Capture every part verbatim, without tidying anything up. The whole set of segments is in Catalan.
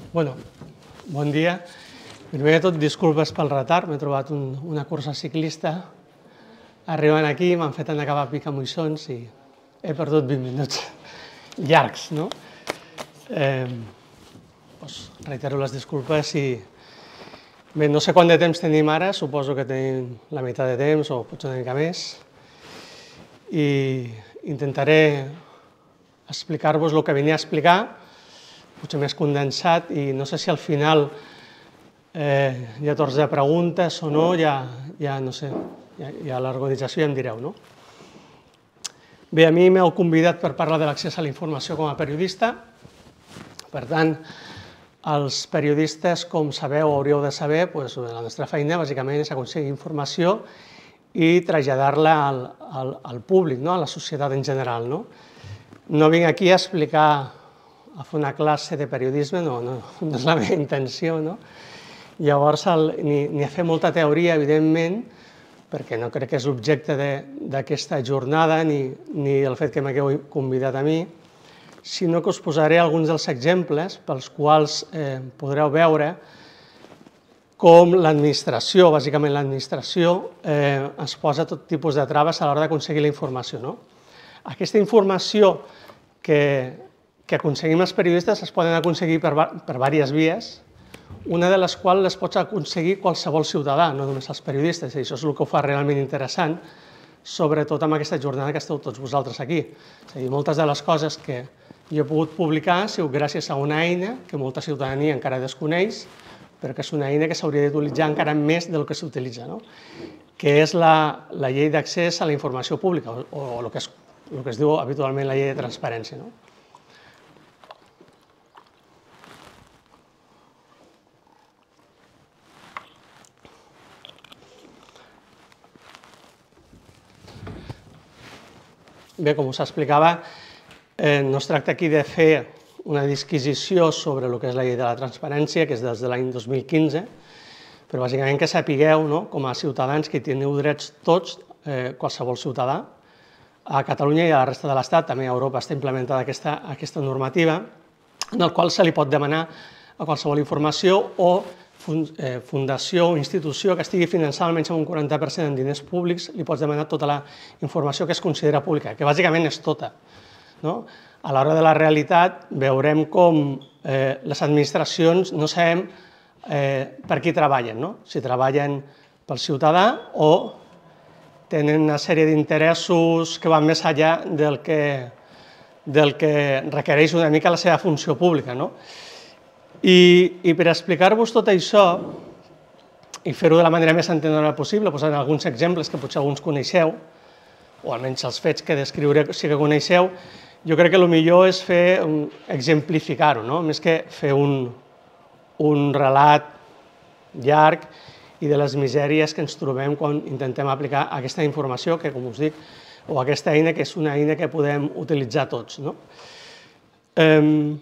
Bueno, bon dia. Primer de tot, disculpes pel retard. M'he trobat un, una cursa ciclista. Arribant aquí m'han fet anar cap a Picamoixons i he perdut vint minuts llargs, no? Eh, doncs reitero les disculpes i... Bé, no sé quant de temps tenim ara, suposo que tenim la meitat de temps o potser una mica més. I intentaré explicar-vos el que venia a explicar, potser més condensat, i no sé si al final eh, hi ha torns de preguntes o no, ja, ja no sé, ja, ja l'organització ja em direu, no? Bé, a mi m'heu convidat per parlar de l'accés a la informació com a periodista. Per tant, els periodistes, com sabeu o hauríeu de saber, doncs, la nostra feina bàsicament és aconseguir informació i traslladar-la al, al, al públic, no? A la societat en general. No, no vinc aquí a explicar, a fer una classe de periodisme, no, no, no és la meva intenció. No? Llavors, el, ni, ni a fer molta teoria, evidentment, perquè no crec que és l'objecte d'aquesta jornada, ni, ni el fet que m'hagueu convidat a mi, sinó que us posaré alguns dels exemples pels quals eh, podreu veure com l'administració, bàsicament l'administració, eh, ens posa tot tipus de traves a l'hora d'aconseguir la informació. No? Aquesta informació que, que aconseguim els periodistes es poden aconseguir per, per diverses vies, una de les quals les pots aconseguir qualsevol ciutadà, no només els periodistes, i això és el que ho fa realment interessant, sobretot amb aquesta jornada que esteu tots vosaltres aquí. És a dir, moltes de les coses que jo he pogut publicar ha sigut gràcies a una eina que molta ciutadania encara desconeix, però que és una eina que s'hauria d'utilitzar encara més del que s'utilitza, no? Que és la, la llei d'accés a la informació pública, o, o el, que es, el que es diu habitualment la llei de transparència. No? Bé, com us explicava, eh, no es tracta aquí de fer una disquisició sobre el que és la llei de la transparència, que és des de l'any dos mil quinze, però bàsicament que sapigueu, no, com a ciutadans, que teniu drets tots, eh, qualsevol ciutadà. A Catalunya i a la resta de l'Estat, també a Europa, està implementada aquesta, aquesta normativa, en el qual se li pot demanar a qualsevol informació o fundació o institució que estigui finançada almenys amb un quaranta per cent en diners públics, li pots demanar tota la informació que es considera pública, que bàsicament és tota. No? A l'hora de la realitat veurem com eh, les administracions no sabem eh, per qui treballen, no? Si treballen pel ciutadà o tenen una sèrie d'interessos que van més enllà del que, del que requereix una mica la seva funció pública. No? I, i per explicar-vos tot això i fer-ho de la manera més entenedora possible, posant alguns exemples que potser alguns coneixeu, o almenys els fets que descriuré sí que coneixeu, jo crec que el millor és fer exemplificar-ho, no? Més que fer un, un relat llarg i de les misèries que ens trobem quan intentem aplicar aquesta informació, que, com us dic, o aquesta eina, que és una eina que podem utilitzar tots. No? Eh,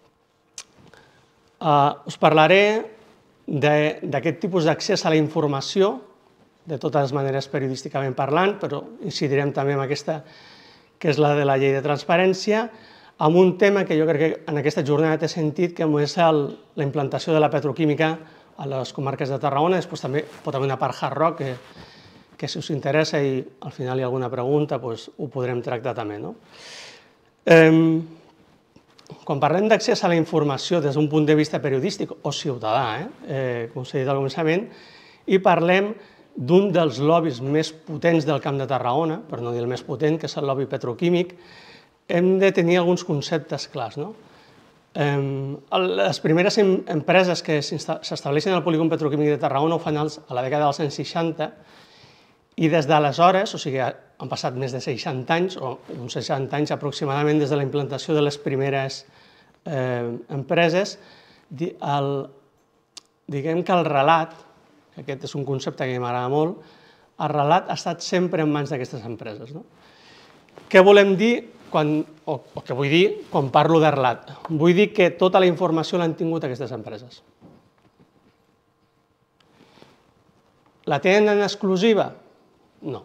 Uh, us parlaré d'aquest tipus d'accés a la informació, de totes maneres periodísticament parlant, però incidirem també en aquesta, que és la de la llei de transparència, amb un tema que jo crec que en aquesta jornada té sentit, que és el, la implantació de la petroquímica a les comarques de Tarragona. Després també pot haver una part hard rock que, que si us interessa i al final hi ha alguna pregunta, doncs ho podrem tractar també. No? Eh, Quan parlem d'accés a la informació des d'un punt de vista periodístic o ciutadà, eh, eh, com s'ha dit al començament, i parlem d'un dels lobbies més potents del Camp de Tarragona, per no dir el més potent, que és el lobby petroquímic, hem de tenir alguns conceptes clars. No? Eh, les primeres empreses que s'estableixen al polígon petroquímic de Tarragona ho fan a la dècada dels anys seixanta, i des d'aleshores, o sigui, han passat més de seixanta anys, o uns seixanta anys aproximadament des de la implantació de les primeres eh, empreses, el, diguem que el relat, que aquest és un concepte que m'agrada molt, el relat ha estat sempre en mans d'aquestes empreses. No? Què volem dir, quan, o, o què vull dir quan parlo de relat? Vull dir que tota la informació l'han tingut aquestes empreses. La tenen en exclusiva? No.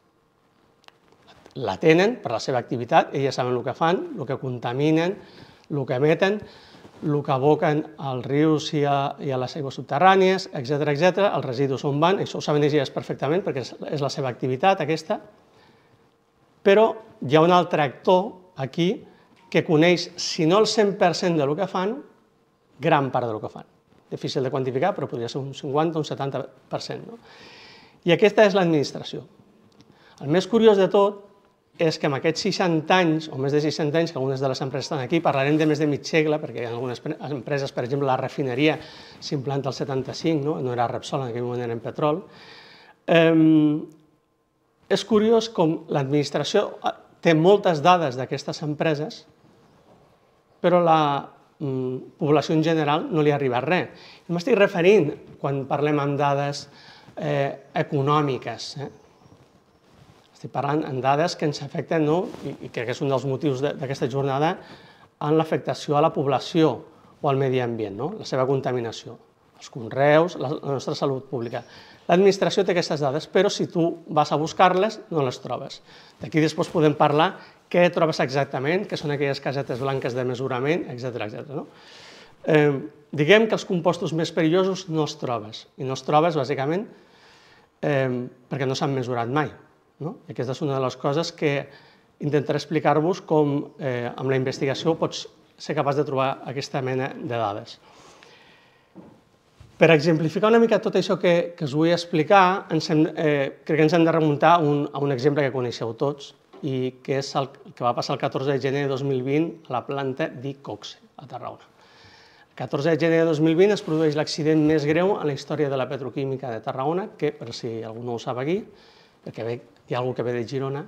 La tenen per la seva activitat, elles saben el que fan, el que contaminen, el que emeten, el que aboquen als rius i a, i a les aigües subterrànies, etcètera, etcètera. Els residus on van, això ho saben ells perfectament perquè és, és la seva activitat aquesta, però hi ha un altre actor aquí que coneix, si no el cent per cent del que fan, gran part del que fan. Difícil de quantificar, però podria ser un cinquanta o un setanta per cent. No? I aquesta és l'administració. El més curiós de tot és que en aquests seixanta anys, o més de seixanta anys, que algunes de les empreses estan aquí, parlarem de més de mig segle, perquè en algunes empreses, per exemple, la refineria s'implanta al setanta-cinc, no, no era Repsol, en aquell moment era en petrol. Eh, és curiós com l'administració té moltes dades d'aquestes empreses, però la mm, població en general no li arriba res. M'estic referint, quan parlem amb dades eh, econòmiques, eh? Estic parlant en dades que ens afecten, no? I, i crec que és un dels motius d'aquesta jornada, en l'afectació a la població o al medi ambient, no? La seva contaminació, els conreus, la, la nostra salut pública. L'administració té aquestes dades, però si tu vas a buscar-les, no les trobes. D'aquí després podem parlar què trobes exactament, què són aquelles casetes blanques de mesurament, etcètera, etcètera. No? Eh, diguem que els compostos més perillosos no els trobes, i no els trobes, bàsicament, eh, perquè no s'han mesurat mai. No? I aquesta és una de les coses que intentaré explicar-vos com eh, amb la investigació pots ser capaç de trobar aquesta mena de dades. Per exemplificar una mica tot això que, que us vull explicar, ens hem, eh, crec que ens hem de remuntar a un, a un exemple que coneixeu tots i que és el que va passar el catorze de gener de dos mil vint a la planta d'Icoxe, a Tarragona. El catorze de gener de dos mil vint es produeix l'accident més greu en la història de la petroquímica de Tarragona, que, per si algú no ho sap aquí, perquè bé, hi ha algú que ve de Girona,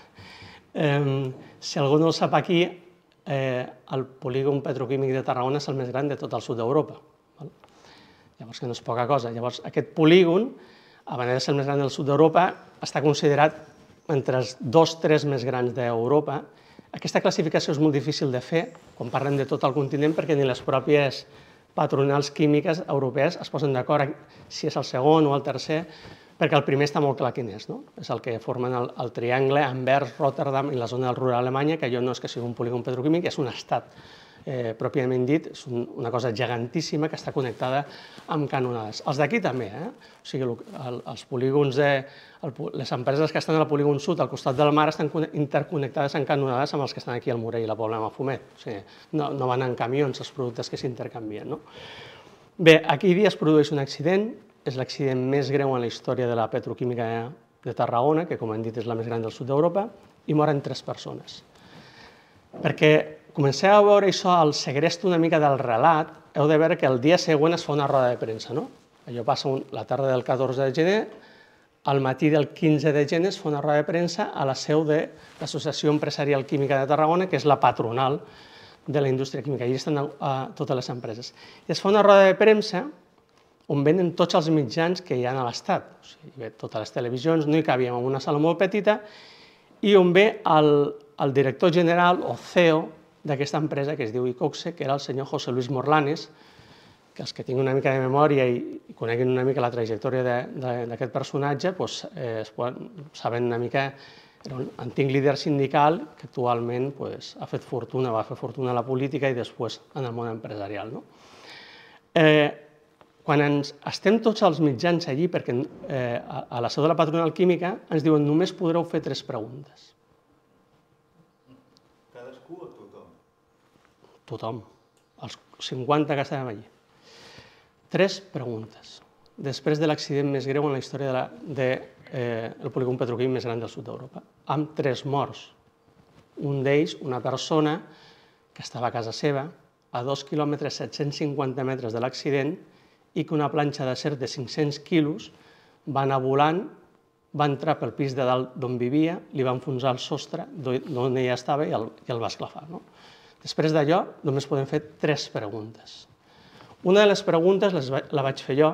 eh, si algú no ho sap aquí, eh, el polígon petroquímic de Tarragona és el més gran de tot el sud d'Europa. Llavors, que no és poca cosa. Llavors, aquest polígon, a banda de ser el més gran del sud d'Europa, està considerat entre els dos o tres més grans d'Europa. Aquesta classificació és molt difícil de fer, quan parlem de tot el continent, perquè ni les pròpies patronals químiques europees es posen d'acord si és el segon o el tercer, perquè el primer està molt clar quin és, no? És el que formen el, el triangle Anvers, Rotterdam i la zona del rural Alemanya, que allò no és que sigui un polígon petroquímic, és un estat, eh, pròpiament dit, és un, una cosa gegantíssima que està connectada amb canonades. Els d'aquí també, eh? O sigui, el, els polígons de... El, les empreses que estan al polígon sud, al costat del mar, estan interconnectades en canonades amb els que estan aquí al Morell i la Pobla de Mafumet. O sigui, no, no van en camions els productes que s'intercanvien, no? Bé, aquell dia es produeix un accident, és l'accident més greu en la història de la petroquímica de Tarragona, que, com hem dit, és la més gran del sud d'Europa, i moren tres persones. Perquè comenceu a veure això, el segrest una mica del relat, heu de veure que el dia següent es fa una roda de premsa, no? Allò passa un, la tarda del catorze de gener, al matí del quinze de gener es fa una roda de premsa a la seu de l'Associació Empresarial Química de Tarragona, que és la patronal de la indústria química, i estan a totes les empreses. I es fa una roda de premsa on venen tots els mitjans que hi ha a l'Estat. O sigui, totes les televisions, no hi cabíem en una sala molt petita, i on ve el, el director general o C E O d'aquesta empresa que es diu Icoxe, que era el senyor José Luis Morlanes, que els que tinguin una mica de memòria i, i coneguin una mica la trajectòria d'aquest personatge, doncs, eh, es poden, saben una mica, era un antic líder sindical que actualment pues, ha fet fortuna, va fer fortuna a la política i després en el món empresarial. No? Eh, Quan ens estem tots els mitjans allí, perquè eh, a la seu de la patronal química ens diuen només podreu fer tres preguntes. Cadascú o tothom? Tothom, els cinquanta que estàvem allí. Tres preguntes. Després de l'accident més greu en la història del de, eh, polígon petroquímic més gran del sud d'Europa, amb tres morts. Un d'ells, una persona que estava a casa seva, a dos quilòmetres, set-cents cinquanta metres de l'accident, i que una planxa d'acer de cinc-cents quilos va anar volant, va entrar pel pis de dalt d'on vivia, li va enfonsar el sostre d'on ella estava i el, i el va esclafar. No? Després d'allò, només podem fer tres preguntes. Una de les preguntes les, la vaig fer jo,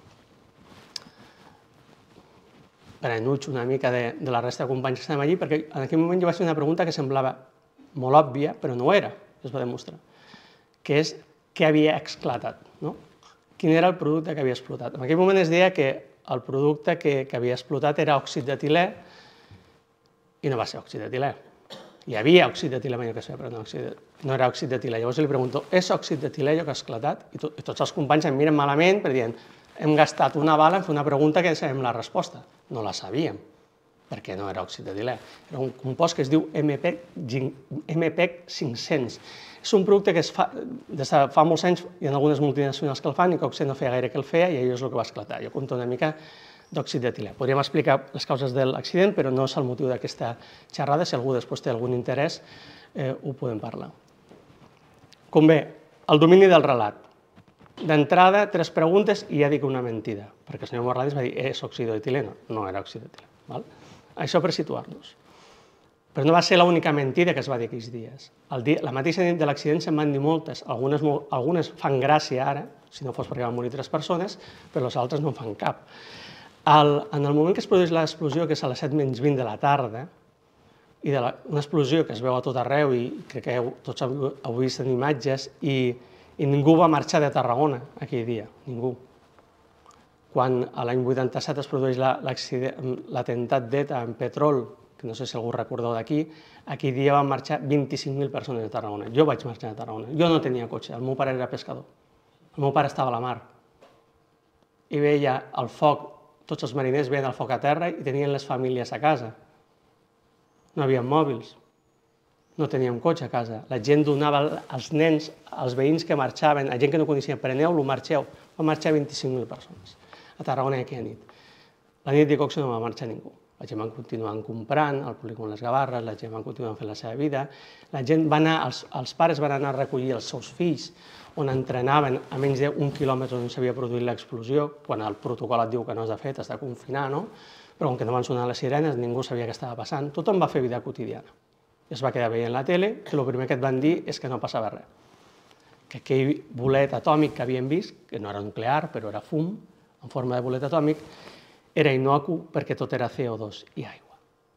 per enuig una mica de, de la resta de companys que estem allí, perquè en aquell moment jo vaig fer una pregunta que semblava molt òbvia, però no ho era, es va demostrar, que és què havia esclatat, no? Quin era el producte que havia explotat. En aquell moment es deia que el producte que, que havia explotat era òxid d'etilè i no va ser òxid d'etilè. Hi havia òxid d'etilè, que es feia, però no òxid no era òxid d'etilè. Llavors li pregunto, és òxid d'etilè allò que ha esclatat? I tots els companys em miren malament perquè diuen, hem gastat una bala en fer una pregunta que ja sabem la resposta. No la sabíem, perquè no era òxid d'etilè. Era un compost que es diu M P E C cinc-cents. És un producte que es fa, des de fa molts anys hi ha algunes multinacionals que el fan i Coxe no feia gaire que el feia i allò és el que va esclatar. Jo conto una mica d'òxid d'etilè. Podríem explicar les causes de l'accident, però no és el motiu d'aquesta xerrada. Si algú després té algun interès, ho podem parlar. Com bé, el domini del relat. D'entrada, tres preguntes i ja dic una mentida, perquè el senyor Morales va dir, és òxid d'etilè? No, no era òxid d'etilè. Això per situar-nos. Però no va ser l'única mentida que es va dir aquells dies. La mateixa nit de l'accident se'n van dir moltes. Algunes fan gràcia ara, si no fos perquè van morir tres persones, però les altres no en fan cap. En el moment que es produeix l'explosió, que és a les set menys vint de la tarda, i una explosió que es veu a tot arreu i crec que tots heu vist en imatges, i ningú va marxar de Tarragona aquell dia, ningú. Quan l'any vuitanta-set es produeix l'atemptat d'ETA en Petrol, que no sé si algú recordeu d'aquí, aquell dia van marxar vint-i-cinc mil persones de Tarragona. Jo vaig marxar de Tarragona. Jo no tenia cotxe, el meu pare era pescador. El meu pare estava a la mar i veia el foc, tots els mariners veien el foc a terra i tenien les famílies a casa. No hi havia mòbils, no teníem cotxe a casa. La gent donava als nens, als veïns que marxaven, a gent que no coneixia, preneu-lo, marxeu. Van marxar vint-i-cinc mil persones a Tarragona aquella nit. La nit de Coxe no va marxar ningú. La gent va continuar comprant, al polígon Les Gavarres, la gent va continuar fent la seva vida. La gent va anar, els pares van anar a recollir els seus fills, on entrenaven a menys d'un quilòmetre on s'havia produït l'explosió, quan el protocol et diu que no has de fer, t'has de confinar, no? Però com que no van sonar les sirenes, ningú sabia què estava passant, tothom va fer vida quotidiana. I es va quedar veient la tele, que el primer que et van dir és que no passava res. Que aquell bolet atòmic que havien vist, que no era nuclear, però era fum, en forma de bolet atòmic, era innocu perquè tot era C O dos i aigua.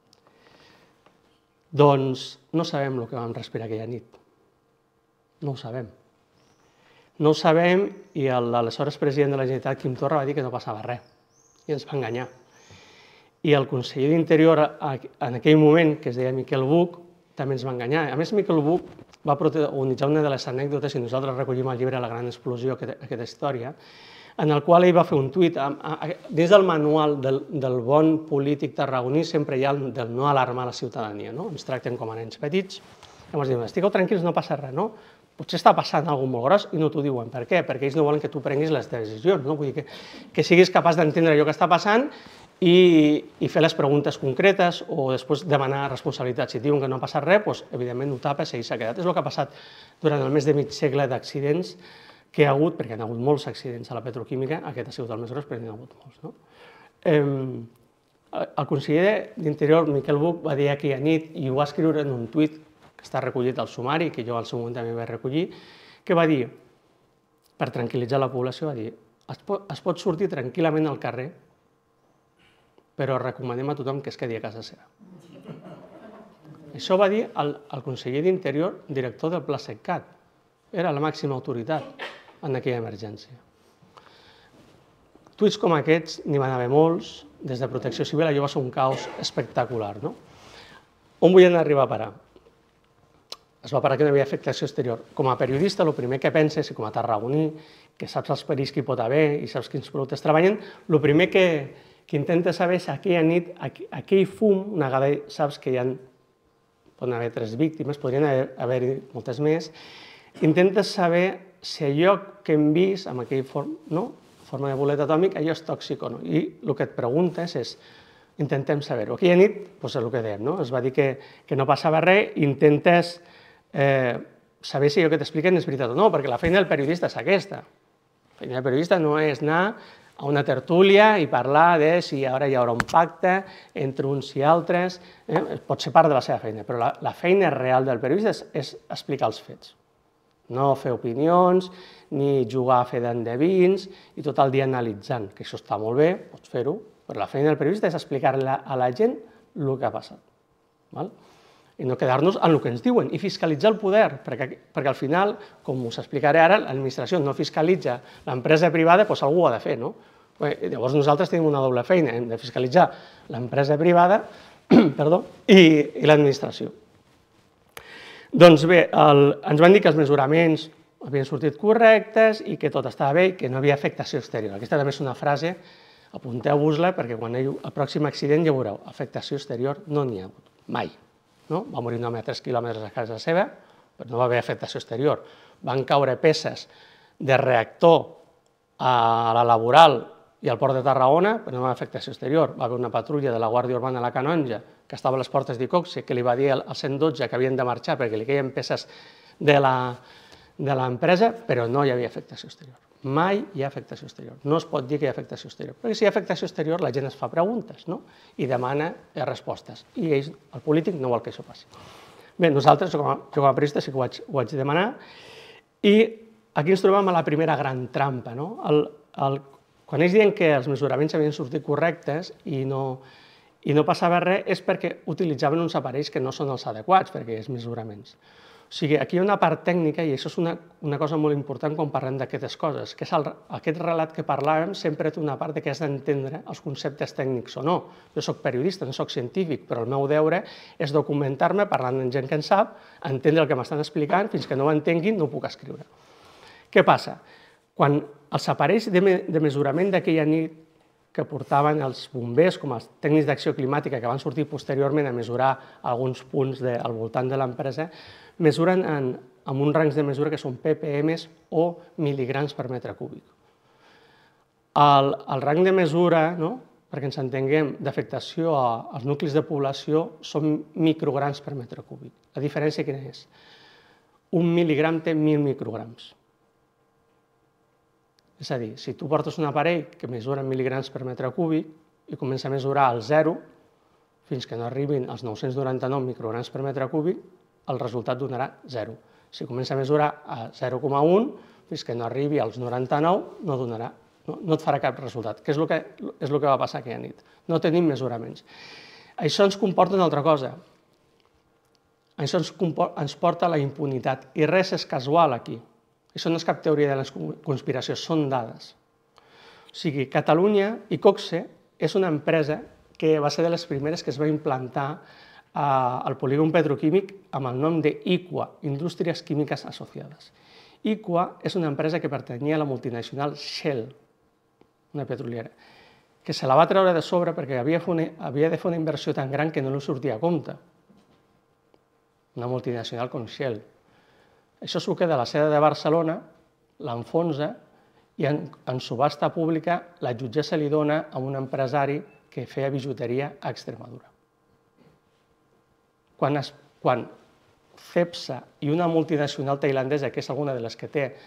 Doncs no sabem el que vam respirar aquella nit. No ho sabem. No ho sabem i l'aleshores president de la Generalitat, Quim Torra, va dir que no passava res. I ens va enganyar. I el conseller d'Interior, en aquell moment, que es deia Miquel Buch, també ens va enganyar. A més, Miquel Buch va protagonitzar una de les anècdotes, i nosaltres recollim al llibre La gran explosió, aquesta història, en el qual ell va fer un tuit. Dins del manual del bon polític tarragoní sempre hi ha el del no alarmar la ciutadania, no? Ens tracten com a nens petits. Llavors diuen, estigueu tranquils, no passa res, no? Potser està passant alguna cosa molt gros i no t'ho diuen. Per què? Perquè ells no volen que tu prenguis les decisions, no? Vull dir que siguis capaç d'entendre allò que està passant i fer les preguntes concretes o després demanar responsabilitat. Si et diuen que no ha passat res, doncs, evidentment ho tapes i s'ha quedat. És el que ha passat durant el més de mig segle d'accidents que hi ha hagut, perquè hi ha hagut molts accidents a la petroquímica, aquest ha sigut el més gros, però n'hi ha hagut molts. El conseller d'Interior, Miquel Buch, va dir aquella nit, i ho va escriure en un tuit que està recollit al sumari, que jo al seu moment també vaig recollir, que va dir, per tranquil·litzar la població, va dir, es pot sortir tranquil·lament al carrer, però recomanem a tothom que es quedi a casa seva. Això va dir el conseller d'Interior, director del Pla SECAT. Era la màxima autoritat en aquella emergència. Tuits com aquests n'hi van haver molts, des de Protecció Civil allò va ser un caos espectacular. On volien arribar a parar? Es va parar que no hi havia afectació exterior. Com a periodista, el primer que penses, i com a tarragoní, que saps els perills que hi pot haver i saps quins productes treballen, el primer que intentes saber és aquella nit, aquell fum, una vegada saps que hi ha, poden haver tres víctimes, podrien haver-hi moltes més, intentes saber si allò que hem vist amb aquella forma de bolet atòmic, allò és tòxic o no. I el que et preguntes és, intentem saber-ho. Aquella nit, és el que dèiem, es va dir que no passava res, intentes saber si allò que t'expliquen és veritat o no, perquè la feina del periodista és aquesta. La feina del periodista no és anar a una tertúlia i parlar de si ara hi haurà un pacte entre uns i altres, pot ser part de la seva feina, però la feina real del periodista és explicar els fets. No fer opinions, ni jugar a fer d'endevins i tot el dia analitzant, que això està molt bé, pots fer-ho, però la feina del periodista és explicar-li a la gent el que ha passat. I no quedar-nos en el que ens diuen, i fiscalitzar el poder, perquè al final, com us explicaré ara, l'administració no fiscalitza l'empresa privada, doncs algú ho ha de fer, no? Llavors nosaltres tenim una doble feina, hem de fiscalitzar l'empresa privada i l'administració. Doncs bé, ens van dir que els mesuraments havien sortit correctes i que tot estava bé i que no hi havia afectació exterior. Aquesta també és una frase, apunteu-vos-la, perquè quan hi hagi el pròxim accident ja veureu, afectació exterior no n'hi ha hagut, mai. Va morir un home a tres quilòmetres a casa seva, però no va haver afectació exterior. Van caure peces de reactor a la Laboral i al Port de Tarragona, però no va haver afectació exterior. Va haver una patrulla de la Guàrdia Urbana a la Canonja, que estava a les portes d'Icoxe, que li va dir al cent dotze que havien de marxar perquè li queien peces de l'empresa, però no hi havia afectació exterior. Mai hi ha afectació exterior. No es pot dir que hi ha afectació exterior, perquè si hi ha afectació exterior la gent es fa preguntes i demana respostes, i ells, el polític, no vol que això passi. Bé, nosaltres, jo com a periodista, sí que ho vaig demanar, i aquí ens trobem a la primera gran trampa. Quan ells diuen que els mesuraments havien sortit correctes i no passava res, és perquè utilitzaven uns aparells que no són els adequats per a aquells mesuraments. O sigui, aquí hi ha una part tècnica, i això és una cosa molt important quan parlem d'aquestes coses, que és aquest relat que parlàvem sempre té una part que has d'entendre els conceptes tècnics o no. Jo soc periodista, no soc científic, però el meu deure és documentar-me parlant amb gent que en sap, entendre el que m'estan explicant, fins que no ho entenguin no ho puc escriure. Què passa? Quan els aparells de mesurament d'aquella nit que portaven els bombers com els tècnics d'acció climàtica que van sortir posteriorment a mesurar alguns punts al voltant de l'empresa, mesuren amb uns rangs de mesura que són ppm o mil·ligrams per metre cúbic. El rang de mesura, perquè ens entenguem, d'afectació als nuclis de població són micrograms per metre cúbic. La diferència quina és? Un mil·ligram té mil micrograms. És a dir, si tu portes un aparell que mesura mil·ligrams per metre cúbic i comença a mesurar al zero fins que no arribin als nou-cents noranta-nou micrograms per metre cúbic, el resultat donarà zero. Si comença a mesurar a zero coma un, fins que no arribi als noranta-nou, no donarà, no et farà cap resultat, que és el que va passar aquella nit. No tenim mesuraments. Això ens comporta una altra cosa. Això ens porta a la impunitat, i res és casual aquí. Això no és cap teoria de la conspiració, són dades. O sigui, Catalunya, Icoxe, és una empresa que va ser de les primeres que es va implantar al polígon petroquímic amb el nom d'Iqua, Indústries Químiques Associades. Iqua és una empresa que pertanyia a la multinacional Shell, una petroliera, que se la va treure de sobre perquè havia de fer una inversió tan gran que no li sortia a compte. Una multinacional com Shell. Això s'ho queda a la sede de Barcelona, l'enfonsa, i en subhasta pública la jutgessa li dona a un empresari que feia bijuteria a Extremadura. Quan Cepsa i una multinacional tailandesa, que és alguna de les que té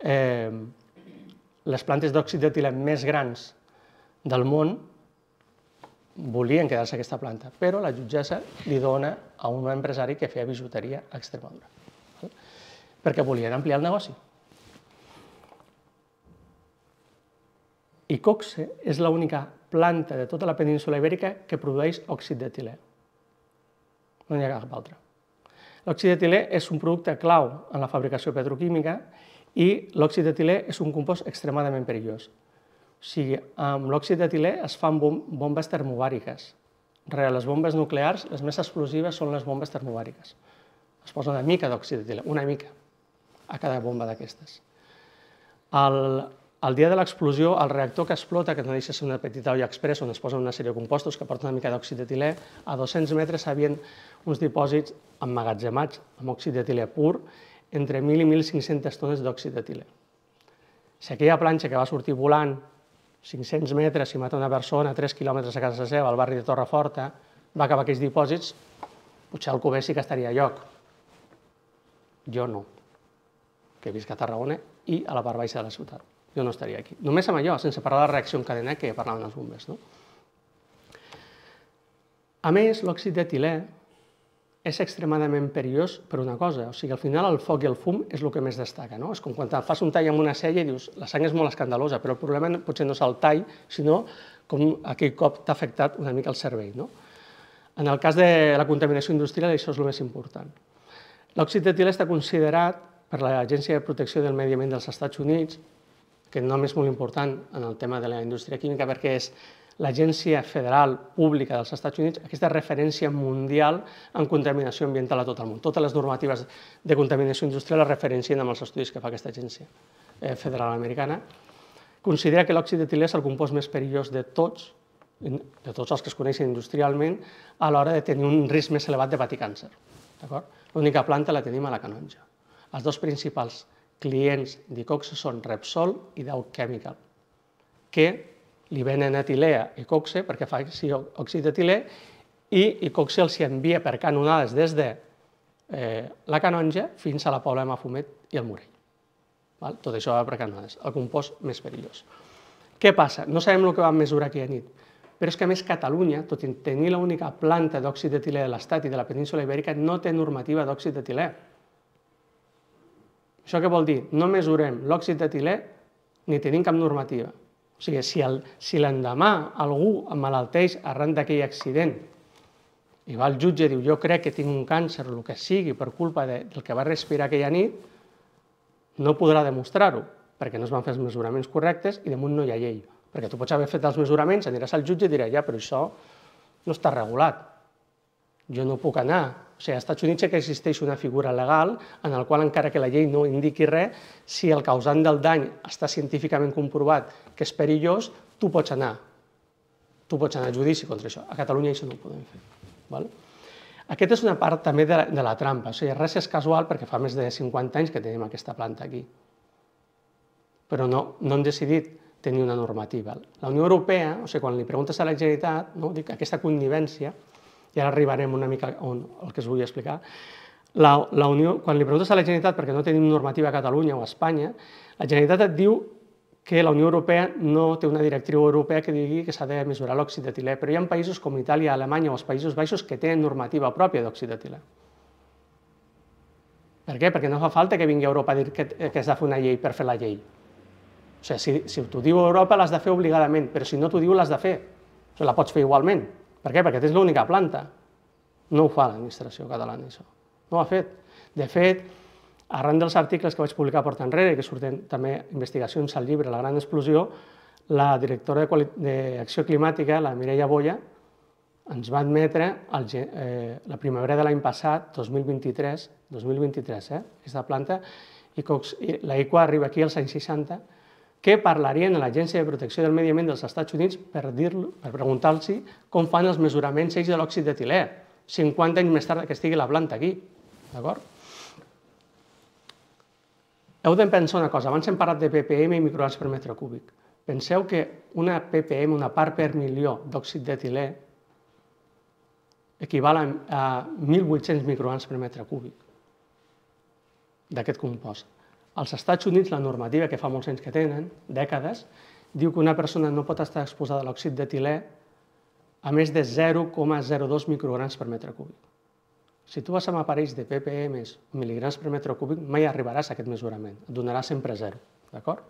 les plantes d'òxid d'etilè més grans del món, volien quedar-se a aquesta planta, però la jutgessa li dona a un empresari que feia bijuteria a Extremadura, perquè volien ampliar el negoci. Icoxe és l'única planta de tota la península ibèrica que produeix òxid d'etilè. No n'hi ha cap altra. L'òxid d'etilè és un producte clau en la fabricació petroquímica i l'òxid d'etilè és un compost extremadament perillós. O sigui, amb l'òxid d'etilè es fan bombes termobàriques. Les bombes nuclears, les més explosives, són les bombes termobàriques. Es posa una mica d'òxid d'etilè, una mica, a cada bomba d'aquestes. El dia de l'explosió, el reactor que explota, que no deixa ser una petita olla express on es posen una sèrie de compostos que porten una mica d'òxid d'etilè, a dos-cents metres hi havia uns dipòsits emmagatzemats amb òxid d'etilè pur, entre mil i mil cinc-centes tones d'òxid d'etilè. Si aquella planxa que va sortir volant cinc-cents metres i mata una persona a tres quilòmetres a casa seva, al barri de Torreforta, va acabar aquells dipòsits, potser el Alcover sí que estaria a lloc. Jo no, que visc a Tarragona i a la part baixa de la ciutat. Jo no estaria aquí. Només amb allò, sense parlar de la reacció en cadena que parlaven els bombers. A més, l'òxid d'etilè és extremadament perillós per una cosa. O sigui, al final el foc i el fum és el que més destaca. És com quan fas un tall amb una cella i dius la sang és molt escandalosa, però el problema potser no és el tall, sinó com aquell cop t'ha afectat una mica el cervell. En el cas de la contaminació industrial això és el més important. L'òxid d'etilè està considerat per l'Agència de Protecció del Medi Ambient dels Estats Units, que nom és molt important en el tema de la indústria química perquè és l'Agència Federal Pública dels Estats Units, aquesta referència mundial en contaminació ambiental a tot el món. Totes les normatives de contaminació industrial es referencien amb els estudis que fa aquesta agència federal americana. Considera que l'òxid d'etilè és el compost més perillós de tots, de tots els que es coneixen industrialment, a l'hora de tenir un risc més elevat de patir càncer. L'única planta la tenim a la Canonja. Els dos principals clients d'Icoxe són Repsol i Dow Chemical, que li venen etilè i Icoxe perquè fa òxid d'etilè i Icoxe els envia per canonades des de la Canonja fins a la Pobla de Mafumet i el Morell. Tot això va per canonades, el compost més perillós. Què passa? No sabem el que vam mesurar aquella nit, però és que a més Catalunya, tot i tenir l'única planta d'òxid d'etilè de l'Estat i de la península Ibèrica, no té normativa d'òxid d'etilè. Això què vol dir? No mesurem l'òxid d'etilè ni tenim cap normativa. O sigui, si l'endemà algú emmalalteix arran d'aquell accident i va al jutge i diu jo crec que tinc un càncer o el que sigui per culpa del que va respirar aquella nit, no podrà demostrar-ho, perquè no es van fer els mesuraments correctes i damunt no hi ha llei. Perquè tu pots haver fet els mesuraments, aniràs al jutge i diràs ja, però això no està regulat. Jo no puc anar. O sigui, als Estats Units sí que existeix una figura legal en la qual, encara que la llei no indiqui res, si el causant del dany està científicament comprovat que és perillós, tu pots anar. Tu pots anar a judici contra això. A Catalunya això no ho podem fer. Aquesta és una part també de la trampa. O sigui, res és casual perquè fa més de cinquanta anys que tenim aquesta planta aquí. Però no hem decidit tenir una normativa. La Unió Europea, o sigui, quan li preguntes a la Generalitat, aquesta connivència, i ara arribarem una mica al que us vull explicar, quan li preguntes a la Generalitat perquè no tenim normativa a Catalunya o a Espanya, la Generalitat et diu que la Unió Europea no té una directriu europea que digui que s'ha de mesurar l'òxid d'etilè, però hi ha països com Itàlia, Alemanya o els Països Baixos que tenen normativa pròpia d'òxid d'etilè. Per què? Perquè no fa falta que vingui a Europa a dir que has de fer una llei per fer la llei. O sigui, si t'ho diu Europa l'has de fer obligadament, però si no t'ho diu l'has de fer. O sigui, la pots fer igualment. Per què? Perquè tens l'única planta. No ho fa l'administració catalana, això. No ho ha fet. De fet, arran dels articles que vaig publicar porta enrere, que surten també investigacions al llibre La gran explosió, la directora d'Acció Climàtica, la Mireia Boya, ens va admetre la primavera de l'any passat, dos mil vint-i-tres, dos mil vint-i-tres, aquesta planta, i la I C U A arriba aquí als anys seixanta, que parlarien a l'Agència de Protecció del Medi Ambient dels Estats Units per preguntar-los com fan els mesuraments ells de l'òxid d'etilè, cinquanta anys més tard que estigui la planta aquí. D'acord? Heu de pensar una cosa, abans hem parlat de ppm i micrograms per metre cúbic. Penseu que una ppm, una part per milió d'òxid d'etilè, equival a mil vuit-cents micrograms per metre cúbic d'aquest compost. Als Estats Units, la normativa, que fa molts anys que tenen, dècades, diu que una persona no pot estar exposada a l'òxid d'etilè a més de zero coma zero dos micrograms per metre cúbic. Si tu vas amb aparells de ppm, mil·ligrams per metre cúbic, mai arribaràs a aquest mesurament, et donarà sempre zero. D'acord?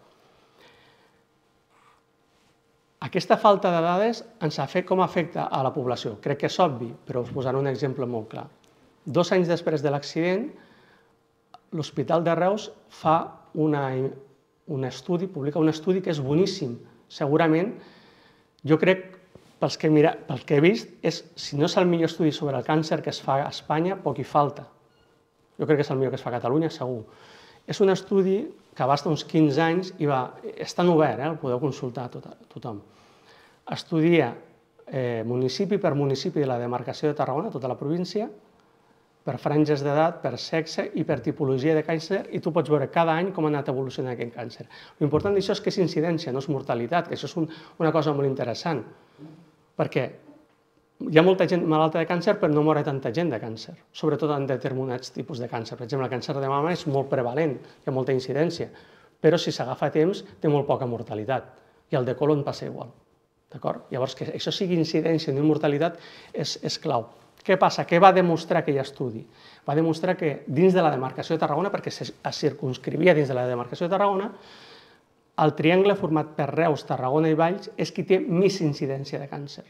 Aquesta falta de dades ens afecta com afecta a la població. Crec que és obvi, però us posaré un exemple molt clar. Dos anys després de l'accident, l'Hospital de Reus fa un estudi, publica un estudi que és boníssim. Segurament, jo crec, pel que he vist, si no és el millor estudi sobre el càncer que es fa a Espanya, poc hi falta. Jo crec que és el millor que es fa a Catalunya, segur. És un estudi que abasta uns quinze anys i està obert, el podeu consultar tothom. Estudia municipi per municipi de la demarcació de Tarragona, tota la província, per franges d'edat, per sexe i per tipologia de càncer, i tu pots veure cada any com ha anat evolucionant aquest càncer. L'important d'això és que és incidència, no és mortalitat, que això és una cosa molt interessant, perquè hi ha molta gent malalta de càncer, però no mor tanta gent de càncer, sobretot en determinats tipus de càncer. Per exemple, el càncer de mama és molt prevalent, hi ha molta incidència, però si s'agafa a temps té molt poca mortalitat, i el de colon passa igual. Llavors, que això sigui incidència i no mortalitat és clau. Què passa? Què va demostrar aquell estudi? Va demostrar que dins de la demarcació de Tarragona, perquè es circumscrivia dins de la demarcació de Tarragona, el triangle format per Reus, Tarragona i Valls és qui té més incidència de càncer.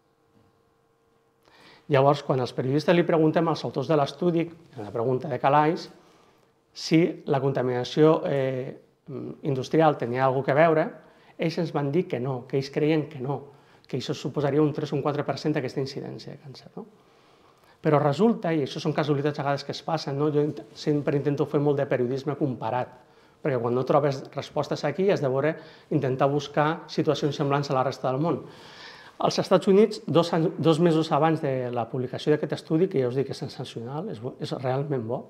Llavors, quan els periodistes li preguntem als autors de l'estudi, una pregunta de calaix, si la contaminació industrial tenia alguna cosa a veure, ells ens van dir que no, que ells creien que no. que això suposaria un tres o un quatre per cent d'aquesta incidència de càncer. Però resulta, i això són casualitats a vegades que es passen, jo sempre intento fer molt de periodisme comparat, perquè quan no trobes respostes aquí has de veure, intentar buscar situacions semblants a la resta del món. Als Estats Units, dos mesos abans de la publicació d'aquest estudi, que ja us dic que és sensacional, és realment bo,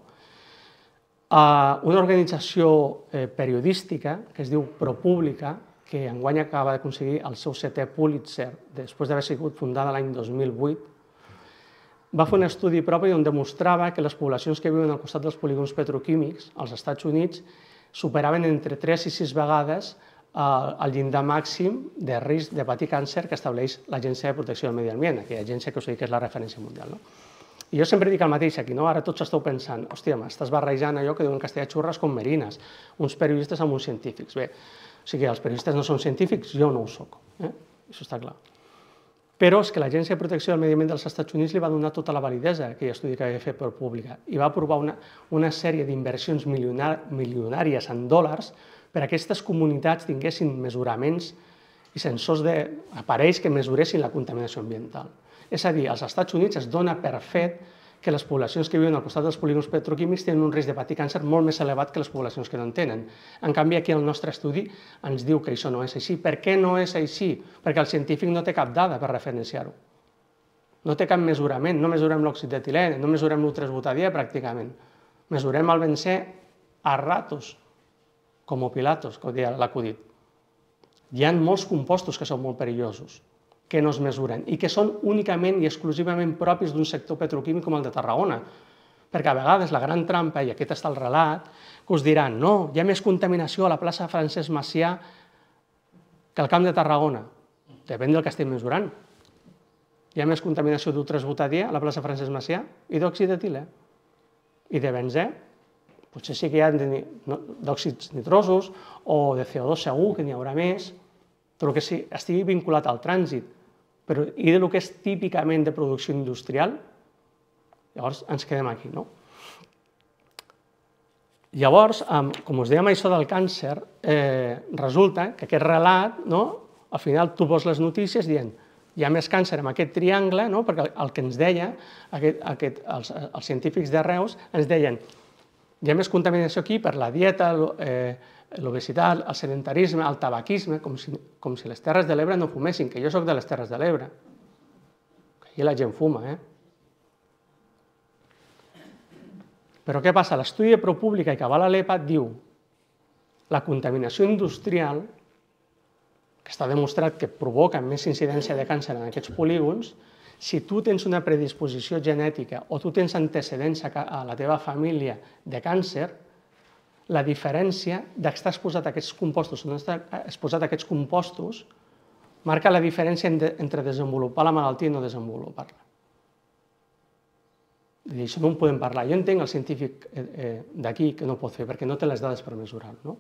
una organització periodística que es diu ProPublica, que enguany acaba d'aconseguir el seu setè Pulitzer, després d'haver sigut fundada l'any dos mil vuit, va fer un estudi propi on demostrava que les poblacions que viuen al costat dels polígons petroquímics als Estats Units superaven entre tres i sis vegades el llindar màxim de risc de patir càncer que estableix l'Agència de Protecció del Medi Ambient, aquella agència que us dic que és la referència mundial. I jo sempre dic el mateix aquí, ara tots esteu pensant, hòstia, m'estàs barrejant allò que diuen en castellà xurres com merines, uns periodistes amb uns científics. Bé, o sigui, els periodistes no són científics, jo no ho soc, això està clar. Però és que l'Agència de Protecció del Medi Ambient dels Estats Units li va donar tota la validesa a aquell estudi que havia fet ProPublica i va aprovar una sèrie d'inversions milionàries en dòlars per a aquestes comunitats tinguessin mesuraments i sensors d'aparells que mesuressin la contaminació ambiental. És a dir, als Estats Units es dona per fet que les poblacions que viuen al costat dels polígons petroquímics tenen un risc de patir càncer molt més elevat que les poblacions que no en tenen. En canvi, aquí el nostre estudi ens diu que això no és així. Per què no és així? Perquè el científic no té cap dada per referenciar-ho. No té cap mesurament, no mesurem l'òxid d'etilè, no mesurem l'u tres butadiè pràcticament. Mesurem el benzè a ratos, com Pilatos, que deia l'acudit. Hi ha molts compostos que són molt perillosos, que no es mesuren i que són únicament i exclusivament propis d'un sector petroquímic com el de Tarragona. Perquè a vegades la gran trampa, i aquest està el relat, que us diran no, hi ha més contaminació a la plaça Francesc Macià que al Camp de Tarragona. Depèn del que estem mesurant. Hi ha més contaminació d'u tres butadiè a la plaça Francesc Macià i d'òxid d'etilè. I de benzè, potser sí que hi ha d'òxids nitrosos o de C O dos segur, que n'hi haurà més, però que estigui vinculat al trànsit, però i del que és típicament de producció industrial, llavors ens quedem aquí. Llavors, com us dèiem això del càncer, resulta que aquest relat, al final tu poses les notícies dient hi ha més càncer en aquest triangle, perquè el que ens deia, els científics de Reus ens deien hi ha més contaminació aquí per la dieta, l'obesitat, el sedentarisme, el tabaquisme, com si les Terres de l'Ebre no fumessin, que jo soc de les Terres de l'Ebre. Aquí la gent fuma, eh? Però què passa? L'estudi de ProPublica que avala l'E P A diu la contaminació industrial, que està demostrat que provoca més incidència de càncer en aquests polígons, si tu tens una predisposició genètica o tu tens antecedents a la teva família de càncer, la diferència d'estar exposat a aquests compostos o no estar exposat a aquests compostos marca la diferència entre desenvolupar la malaltia i no desenvolupar-la. D'això no en podem parlar. Jo entenc el científic d'aquí que no ho pot fer perquè no té les dades per mesurar-ho.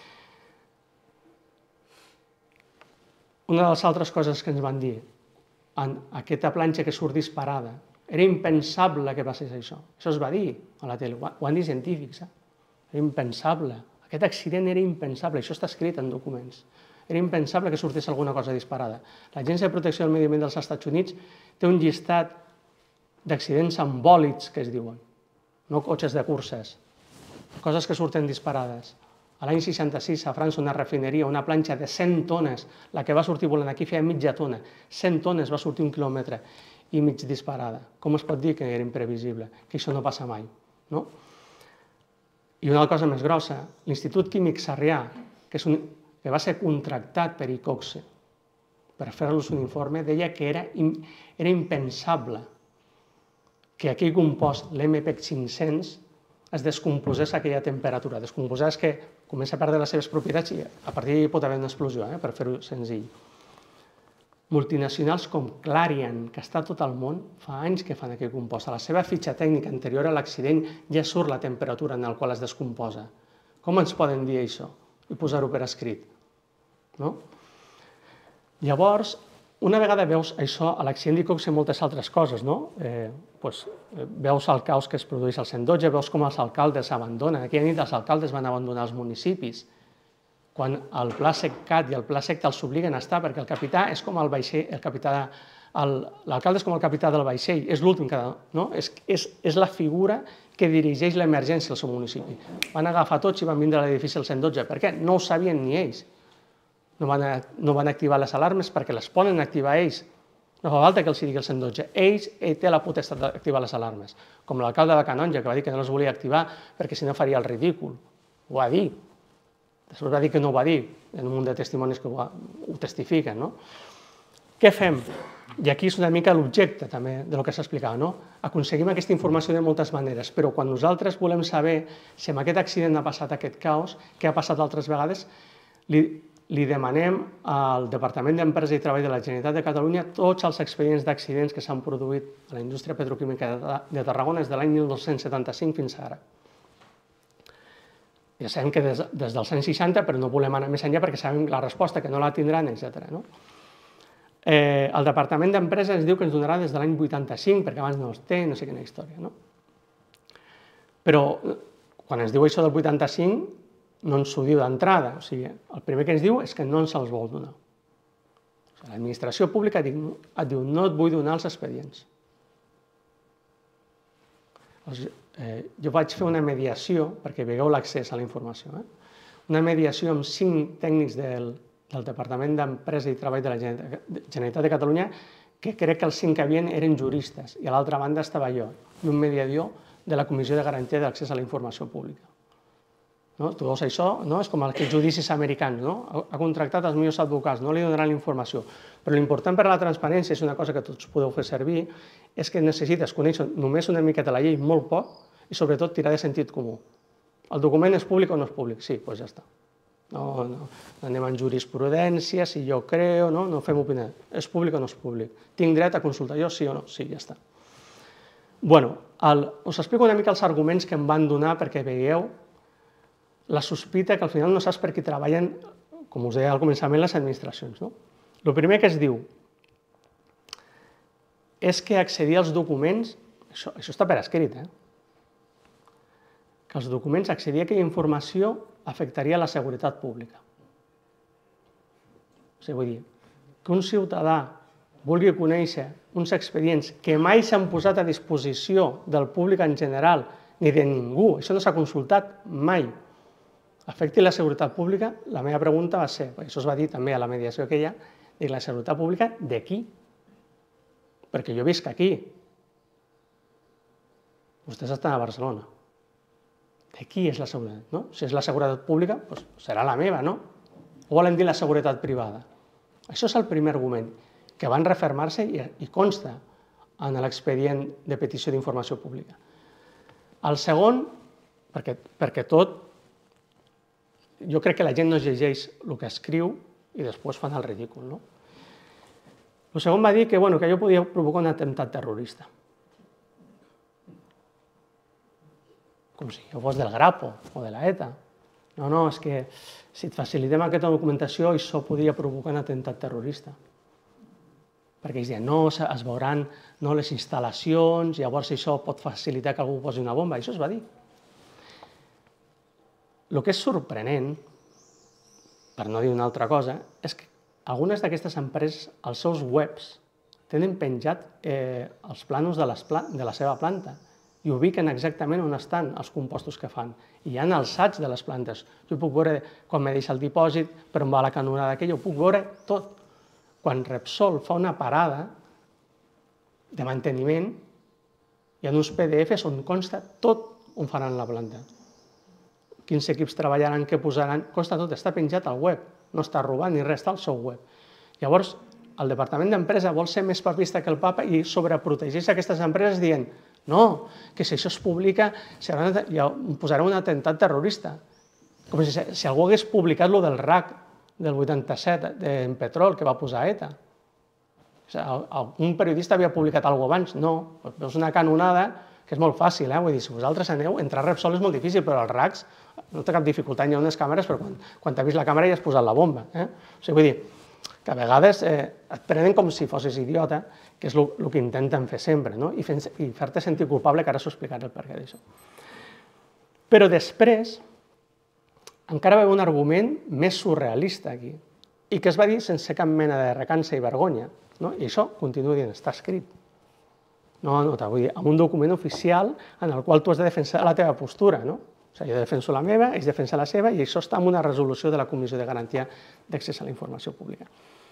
Una de les altres coses que ens van dir en aquesta planxa que surt disparada, era impensable que passés això. Això es va dir a la tele, ho han dit científics, eh? Era impensable. Aquest accident era impensable. Això està escrit en documents. Era impensable que sortís alguna cosa disparada. L'Agència de Protecció del Medi Ambient dels Estats Units té un llistat d'accidents amb bòlids, que es diuen, no cotxes de curses, coses que surten disparades. A l'any seixanta-sis, a França, una refineria, una planxa de cent tones, la que va sortir volant aquí feia mitja tona, cent tones va sortir un quilòmetre i mig disparada. Com es pot dir que era imprevisible, que això no passa mai, no? I una cosa més grossa, l'Institut Químic Sarrià, que va ser contractat per Icoxe per fer-los un informe, deia que era impensable que aquell compost, l'M P cinc-cents, es descomposés a aquella temperatura. Descomposar és que comença a perdre les seves propietats i a partir d'ahir pot haver una explosió, per fer-ho senzill. Multinacionals com Clariant, que està a tot el món, fa anys que fan aquest compost. A la seva fitxa tècnica anterior a l'accident ja surt la temperatura en la qual es descomposa. Com ens poden dir això i posar-ho per escrit? Llavors, una vegada veus això, a l'accident d'Icoxe i moltes altres coses, veus el caos que es produeix al cent dotze, veus com els alcaldes abandonen. Aquella nit els alcaldes van abandonar els municipis. quan el pla SECCAT i el pla SECTA els obliguen a estar, perquè el capità és com el vaixell, el capità, l'alcalde és com el capità del vaixell, és l'últim que... No? És, és, és la figura que dirigeix l'emergència al seu municipi. Van agafar tots i van vindre a l'edifici al cent dotze. Per què? No ho sabien ni ells. No van, no van activar les alarmes perquè les poden activar ells. No fa falta que els digui el cent dotze. Ells, ell té la potestat d'activar les alarmes. Com l'alcalde de Canonja, que va dir que no les volia activar perquè si no faria el ridícul. Ho va dir. Després va dir que no ho va dir, en un munt de testimonis que ho, ho testifiquen. No? Què fem? I aquí és una mica l'objecte també del que s'explicava. No? Aconseguim aquesta informació de moltes maneres, però quan nosaltres volem saber si amb aquest accident ha passat aquest caos, què ha passat altres vegades, li, li demanem al Departament d'Empresa i Treball de la Generalitat de Catalunya tots els expedients d'accidents que s'han produït a la indústria petroquímica de Tarragona des de l'any mil nou-cents setanta-cinc fins ara. Ja sabem que des, des dels anys seixanta, però no volem anar més enllà perquè sabem la resposta, que no la tindran, etcètera. No? Eh, el Departament d'Empresa ens diu que ens donarà des de l'any vuitanta-cinc, perquè abans no els té, no sé quina història. No? Però quan ens diu això del vuitanta-cinc, no ens ho diu d'entrada. O sigui, el primer que ens diu és que no ens els vol donar. O sigui, l'administració pública et diu, et diu no et vull donar els expedients. Els, eh, jo vaig fer una mediació, perquè veieu l'accés a la informació, eh? una mediació amb cinc tècnics del, del Departament d'Empresa i Treball de la Generalitat de Catalunya, que crec que els cinc que havien eren juristes, i a l'altra banda estava jo, i un mediador de la Comissió de Garantia d'Accés a la Informació Pública. No? Tu veus això, no? És com els judicis americans, no? Ha contractat els millors advocats, no li donaran la informació. Però l'important per a la transparència, és una cosa que tots podeu fer servir, és que necessites conèixer només una miqueta la llei, molt poc, i sobretot tirar de sentit comú. El document és públic o no és públic? Sí, doncs ja està. No, no, no anem en jurisprudència, si jo creo, no, no fem opinió. És públic o no és públic? Tinc dret a consultar jo, sí o no? Sí, ja està. Bueno, el, us explico una mica els arguments que em van donar perquè veieu la sospita que al final no saps per qui treballen, com us deia al començament, les administracions. No? El primer que es diu és que accedir als documents, això, això està per escrit, eh? que els documents, accedir a aquella informació afectaria la seguretat pública. O sigui, vull dir, que un ciutadà vulgui conèixer uns expedients que mai s'han posat a disposició del públic en general, ni de ningú, això no s'ha consultat mai, afecti la seguretat pública, la meva pregunta va ser, perquè això es va dir també a la mediació aquella, dic, la seguretat pública de qui? Perquè jo visc aquí. Vostès estan a Barcelona. De qui és la seguretat? No? Si és la seguretat pública, doncs serà la meva, no? O volen dir la seguretat privada? Això és el primer argument, que van refermar-se i, i consta en l'expedient de petició d'informació pública. El segon, perquè, perquè tot, jo crec que la gent no llegeix el que escriu i després fan el ridícul. No? El segon va dir que, bueno, que jo podia provocar un atemptat terrorista. Com si jo fos del Grapo o de la ETA. No, no, és que si et facilitem aquesta documentació, això podria provocar un atemptat terrorista. Perquè ells diuen, no, es veuran no, les instal·lacions, llavors això pot facilitar que algú posi una bomba. Això es va dir. El que és sorprenent, per no dir una altra cosa, és que algunes d'aquestes empreses, als seus webs, tenen penjat eh, els plànols de, les pla de la seva planta i ubiquen exactament on estan els compostos que fan. I hi ha alçats de les plantes. Jo puc veure quan me deixa el dipòsit, per on va la canonada aquella, ho puc veure tot. Quan Repsol fa una parada de manteniment, hi ha uns P D Fs on consta tot on faran la planta. Quins equips treballaran, què posaran, consta tot, està penjat al web, no està robat ni res, està al seu web. Llavors, el Departament d'Empresa vol ser més papista que el papa i sobreprotegeix aquestes empreses dient no, que si això es publica posarà un atemptat terrorista. Com si, si algú hagués publicat lo del R A C del vuitanta-set en petrol que va posar ETA. O sigui, un periodista havia publicat alguna cosa abans, no, veus una canonada que és molt fàcil, eh? Vull dir, si vosaltres aneu, entrar a Repsol és molt difícil, però els R A Cs no té cap dificultat, hi ha unes càmeres, però quan, quan t'ha vist la càmera ja has posat la bomba. Eh? O sigui, vull dir, que a vegades eh, et prenen com si fossis idiota, que és el que intenten fer sempre, no? I, i fer-te sentir culpable, que ara s'ho explicaré el perquè d'això. Però després, encara va haver un argument més surrealista aquí, i que es va dir sense cap mena de recança i vergonya, i això, continuo dient, està escrit. No, no, vull dir, en un document oficial en el qual tu has de defensar la teva postura, no? O sigui, jo defenso la meva, ells defensen la seva, i això està en una resolució de la Comissió de Garantia d'Accés a la Informació Pública.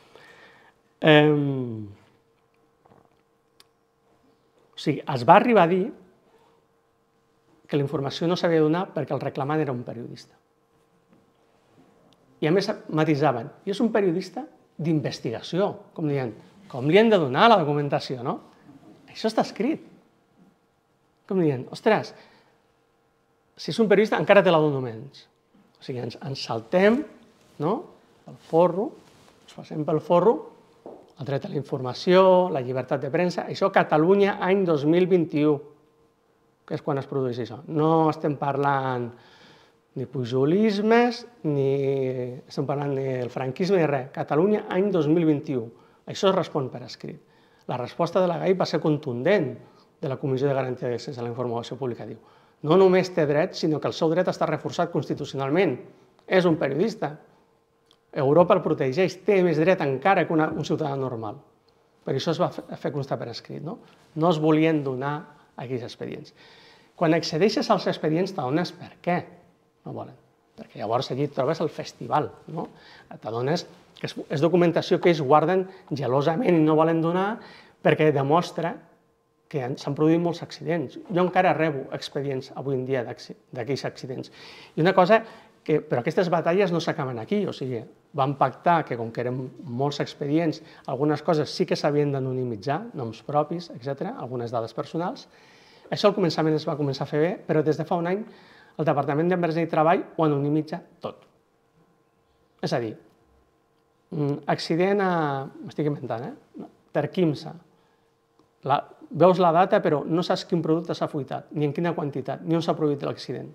O sigui, es va arribar a dir que la informació no s'havia de donar perquè el reclamant era un periodista. I a més matisaven, i és un periodista d'investigació, com dient, com li hem de donar la documentació, no? Això està escrit. Com dient, ostres, si és un periodista encara te la dono menys. O sigui, ens saltem pel forro, ens passem pel forro, el dret a la informació, la llibertat de premsa, això Catalunya any dos mil vint-i-u, que és quan es produeix això. No estem parlant ni pujolismes, ni estem parlant del franquisme, ni res. Catalunya any dos mil vint-i-u. Això es respon per escrit. La resposta de la G A I va ser contundent de la Comissió de Garantia d'Accés a la Informació Pública. Diu, no només té dret, sinó que el seu dret està reforçat constitucionalment. És un periodista. Europa el protegeix, té més dret encara que un ciutadà normal. Per això es va fer constar per escrit. No es volien donar aquells expedients. Quan accedeixes als expedients t'adones per què no volen. Perquè llavors allí et trobes el festival. T'adones que és documentació que ells guarden gelosament i no volen donar perquè demostra que s'han produït molts accidents. Jo encara rebo expedients avui en dia d'aquells accidents. I una cosa, però aquestes batalles no s'acaben aquí, o sigui, vam pactar que com que eren molts expedients, algunes coses sí que s'havien d'anonimitzar, noms propis, etcètera, algunes dades personals. Això al començament es va començar a fer bé, però des de fa un any el Departament d'Empresa i Treball ho anonimitza tot. És a dir, accident a... m'estic inventant, eh? Terquimsa. Veus la data, però no saps quin producte s'ha fuitat, ni en quina quantitat, ni on s'ha produït l'accident.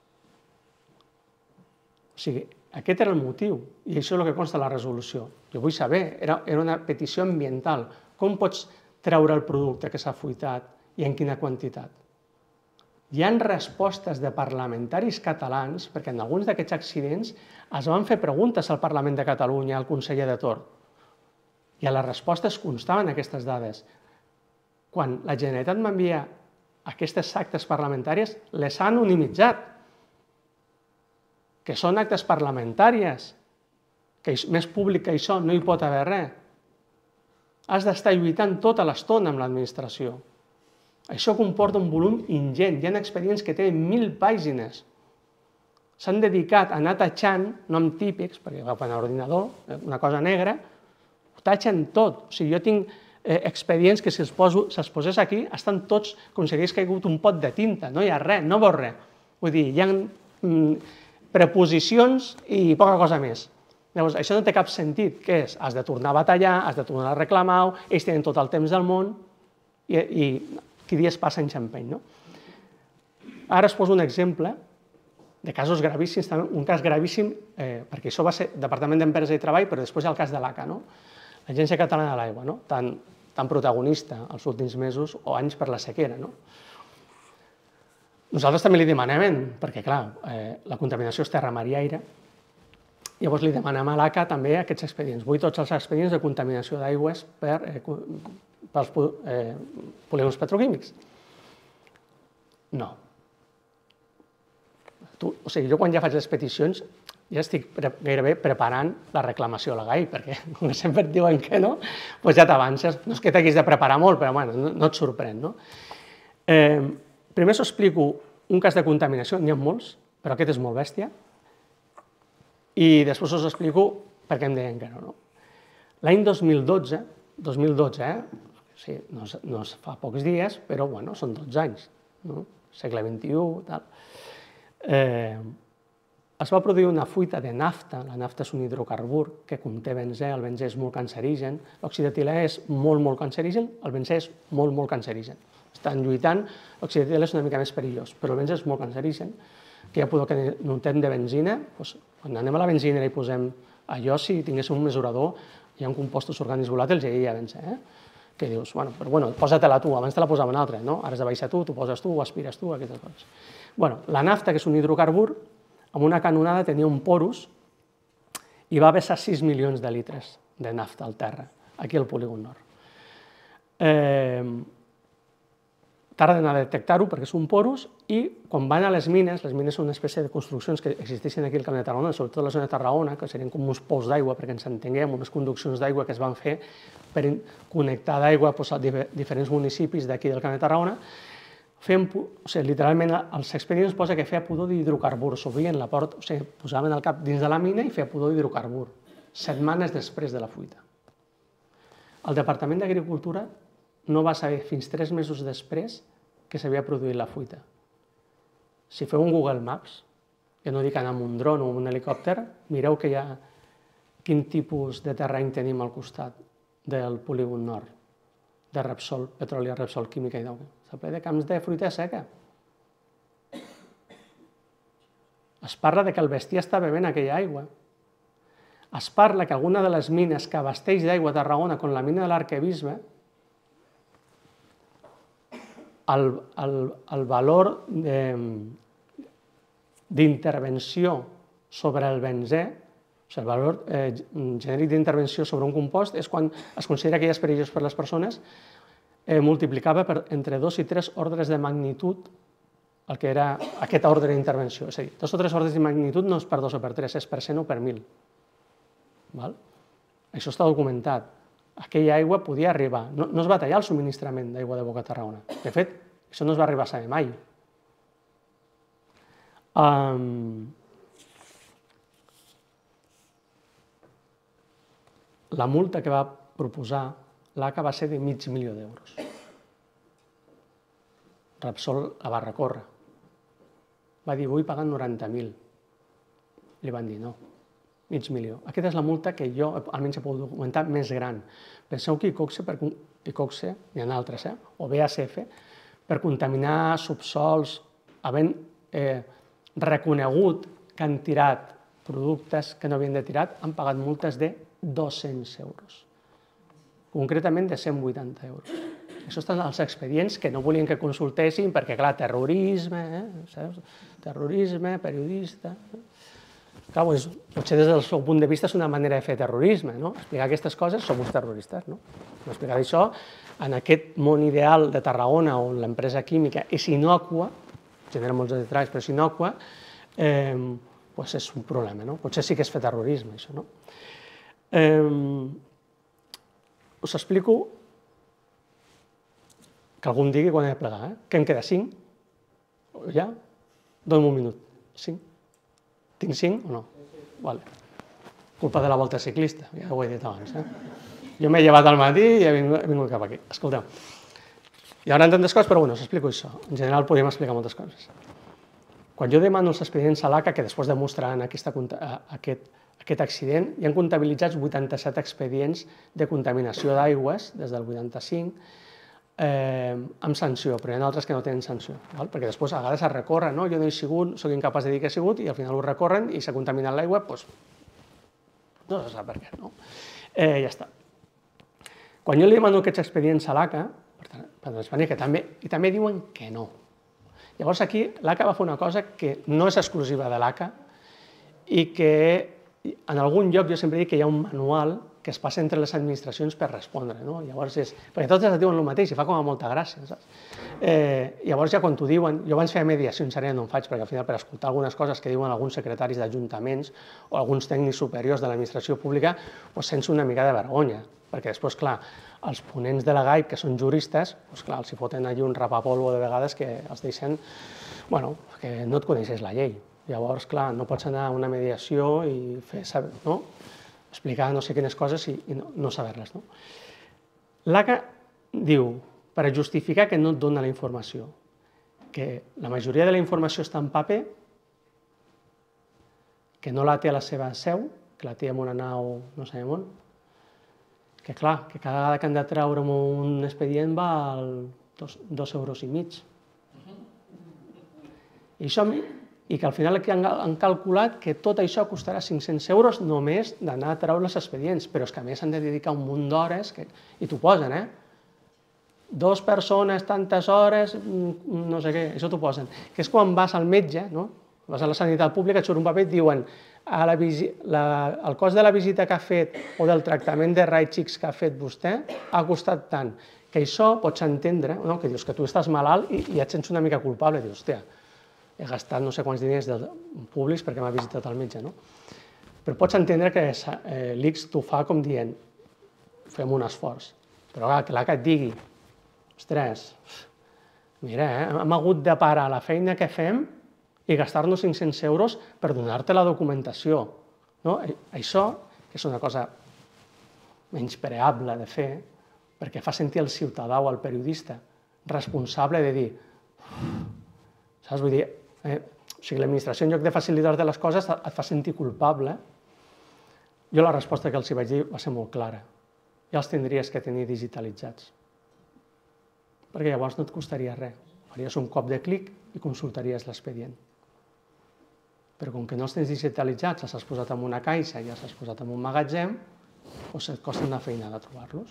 O sigui, aquest era el motiu, i això és el que consta a la resolució. Jo vull saber, era una petició ambiental. Com pots treure el producte que s'ha fuitat i en quina quantitat? Hi ha respostes de parlamentaris catalans, perquè en alguns d'aquests accidents es van fer preguntes al Parlament de Catalunya, al conseller de torn, i a les respostes constaven aquestes dades. Quan la Generalitat m'envia aquestes actes parlamentàries, les ha anonimitzat, que són actes parlamentàries, que més públic que això no hi pot haver res. Has d'estar lluitant tota l'estona amb l'administració. Això comporta un volum ingent. Hi ha expedients que tenen mil pàgines. S'han dedicat a anar tatxant, nom típics, perquè agafen l'ordinador, una cosa negra, ho tatxen tot. O sigui, jo tinc expedients que si es posés aquí estan tots com si hagués caigut un pot de tinta. No hi ha res, no veus res. Vull dir, hi ha preposicions i poca cosa més. Llavors, això no té cap sentit. Què és? Has de tornar a batallar, has de tornar a reclamar-ho, ells tenen tot el temps del món i qui dies passa en xampany. Ara us poso un exemple de casos gravíssims, un cas gravíssim, perquè això va ser Departament d'Empresa i Treball, però després hi ha el cas de l'A C A, l'Agència Catalana de l'Aigua, tan protagonista els últims mesos o anys per la sequera. Nosaltres també li demanem, perquè clar, la contaminació és terra, mar i aire, llavors li demanem a l'A C A també aquests expedients. Vull tots els expedients de contaminació d'aigües pels polígons petroquímics. No. O sigui, jo quan ja faig les peticions ja estic gairebé preparant la reclamació a la G A I, perquè com que sempre et diuen que no, doncs ja t'avances. No és que t'haguis de preparar molt, però no et sorprèn. Primer us explico un cas de contaminació, n'hi ha molts, però aquest és molt bèstia, i després us explico per què em deien que no. L'any dos mil dotze, dos mil dotze, no fa pocs dies, però són dotze anys, segle vint-i-u, tal, es va produir una fuita de nafta. La nafta és un hidrocarbur que conté benzè, el benzè és molt cancerigen, l'oxidetilè és molt, molt cancerigen, el benzè és molt, molt cancerigen. Estan lluitant, l'oxidetilè és una mica més perillós, però el benzè és molt cancerigen, que ja podeu que notem de benzina, quan anem a la benzinera i posem allò, si tinguéssim un mesurador, hi ha compostos orgànics volàtils i hi ha benzè, que dius, bueno, però bueno, posa-te-la tu, abans te la posava un altre, no? Ara has de baixar tu, tu poses tu, ho aspires tu, aquestes coses. Bueno, la nafta, que és un hidrocarbur, amb una canonada tenia un porus i va vessar sis milions de litres de nafta al terra, aquí al polígon nord. Tarden a detectar-ho perquè és un porus i quan van a les mines, les mines són una espècie de construccions que existeixen aquí al Camp de Tarragona, sobretot a la zona de Tarragona, que serien com uns pous d'aigua, perquè ens entenguem, unes conduccions d'aigua que es van fer per connectar d'aigua a diferents municipis d'aquí del Camp de Tarragona, literalment als expedients posa que feia pudor d'hidrocarbur, s'obrien la porta, o sigui, posaven el cap dins de la mina i feia pudor d'hidrocarbur, setmanes després de la fuita. El Departament d'Agricultura no va saber fins tres mesos després que s'havia produït la fuita. Si feu un Google Maps, que no dic anar amb un dron o amb un helicòpter, mireu que hi ha quin tipus de terreny tenim al costat del polígon nord, de Repsol, Petròlia, Repsol, Química i Dauga. Està ple de camps de fruita seca. Es parla que el bestiar està bevent aquella aigua. Es parla que alguna de les mines que abasteix d'aigua a Tarragona, com la mina de l'Arquebisbe, el, el, el valor d'intervenció sobre el benzè, o sigui, el valor eh, genèric d'intervenció sobre un compost és quan es considera que ja és perillós per a les persones, eh, multiplicava per entre dos i tres ordres de magnitud el que era aquest ordre d'intervenció. És a dir, dos o tres ordres de magnitud no és per dos o per tres, és per cent o per mil. Val? Això està documentat. Aquella aigua podia arribar. No, no es va tallar el subministrament d'aigua de Boca Tarragona. De fet, això no es va arribar a saber mai. Um, la multa que va proposar l'A C A va ser de mig milió d'euros. Repsol la va recórrer. Va dir, vull pagar noranta mil. Li van dir, no, mig milió. Aquesta és la multa que jo, almenys he pogut documentar, més gran. Penseu que Icoxe, Icoxe, n'hi ha altres, eh? o B A S F, per contaminar subsols, havent eh, reconegut que han tirat productes que no havien de tirat, han pagat multes de dos-cents euros. Concretament de cent vuitanta euros. Això estan als expedients que no volien que consultessin perquè, clar, terrorisme, eh? Saps? Terrorisme, periodista... Clar, doncs, potser des del seu punt de vista és una manera de fer terrorisme, no? Explicar aquestes coses som uns terroristes, no? Explicar això en aquest món ideal de Tarragona on l'empresa química és innòcua, genera molts detalls, però és innòcua, eh, doncs és un problema, no? Potser sí que és fer terrorisme, això, no? Eh, us explico que algú em digui quan he de plegar, eh? Que em queda cinc? Ja? Dóna'm un minut. Cinc? Tinc cinc o no? Vale. Culpa de la volta ciclista, ja ho he dit abans. Eh? Jo m'he llevat al matí i he vingut, he vingut cap aquí. Escolteu, hi haurà tantes coses, però bueno, us explico això. En general podríem explicar moltes coses. Quan jo demano els expedients a l'A C A, que després demostraran aquesta, aquest, aquest accident, hi han comptabilitzats vuitanta-set expedients de contaminació d'aigües des del vuitanta-cinc, Eh, amb sanció, però hi ha altres que no tenen sanció, val? Perquè després a vegades es recorren, no? Jo no he sigut, soc incapaç de dir que he sigut i al final ho recorren i s'ha contaminat l'aigua, doncs no se sap per què, no? Eh, ja està. Quan jo li demano aquests expedients a l'A C A, per Transparència, que també, i també diuen que no. Llavors aquí l'A C A va fer una cosa que no és exclusiva de l'A C A i que en algun lloc jo sempre dic que hi ha un manual que es passa entre les administracions per respondre, no? Llavors és... Perquè totes es diuen el mateix i fa com a molta gràcia, saps? Eh, llavors ja quan t'ho diuen... Jo abans feia mediacions, ara no en faig, perquè al final per escoltar algunes coses que diuen alguns secretaris d'ajuntaments o alguns tècnics superiors de l'administració pública, doncs sents una mica de vergonya, perquè després, clar, els ponents de la G A I P, que són juristes, doncs clar, els hi foten allí un rapapolvo de vegades que els deixen... Bueno, que no et coneixes la llei. Llavors, clar, no pots anar a una mediació i fer saber, no? Explicar no sé quines coses i, i no, no saber-les. No? L'A C A diu, per justificar que no et dona la informació, que la majoria de la informació està en paper, que no la té a la seva seu, que la té en una nau no sé on, que clar, que cada vegada que han de treure un expedient val dos, dos euros i mig. I això... i que al final aquí han calculat que tot això costarà cinc-cents euros només d'anar a treure els expedients, però és que a més han de dedicar un munt d'hores, i t'ho posen, eh? Dos persones, tantes hores, no sé què, això t'ho posen. Que és quan vas al metge, no? Vas a la sanitat pública, et surt un paper i et diuen el cost de la visita que ha fet o del tractament de raigs que ha fet vostè ha costat tant. Que això pots entendre, que dius que tu estàs malalt i et sents una mica culpable. Dius, hòstia, he gastat no sé quants diners públics perquè m'ha visitat el metge, no? Però pots entendre que l'I C S t'ho fa com dient, fem un esforç. Però clar que et digui, ostres, mira, hem hagut de parar la feina que fem i gastar-nos cinc-cents euros per donar-te la documentació. Això, que és una cosa menyspreable de fer, perquè fa sentir el ciutadà o el periodista responsable de dir, saps? Vull dir, o sigui, l'administració en lloc de facilitar-te les coses et fa sentir culpable. Jo la resposta que els hi vaig dir va ser molt clara. Ja els tindries que tenir digitalitzats. Perquè llavors no et costaria res. Faries un cop de clic i consultaries l'expedient. Però com que no els tens digitalitzats, els has posat en una caixa i els has posat en un magatzem, doncs et costa una feina de trobar-los.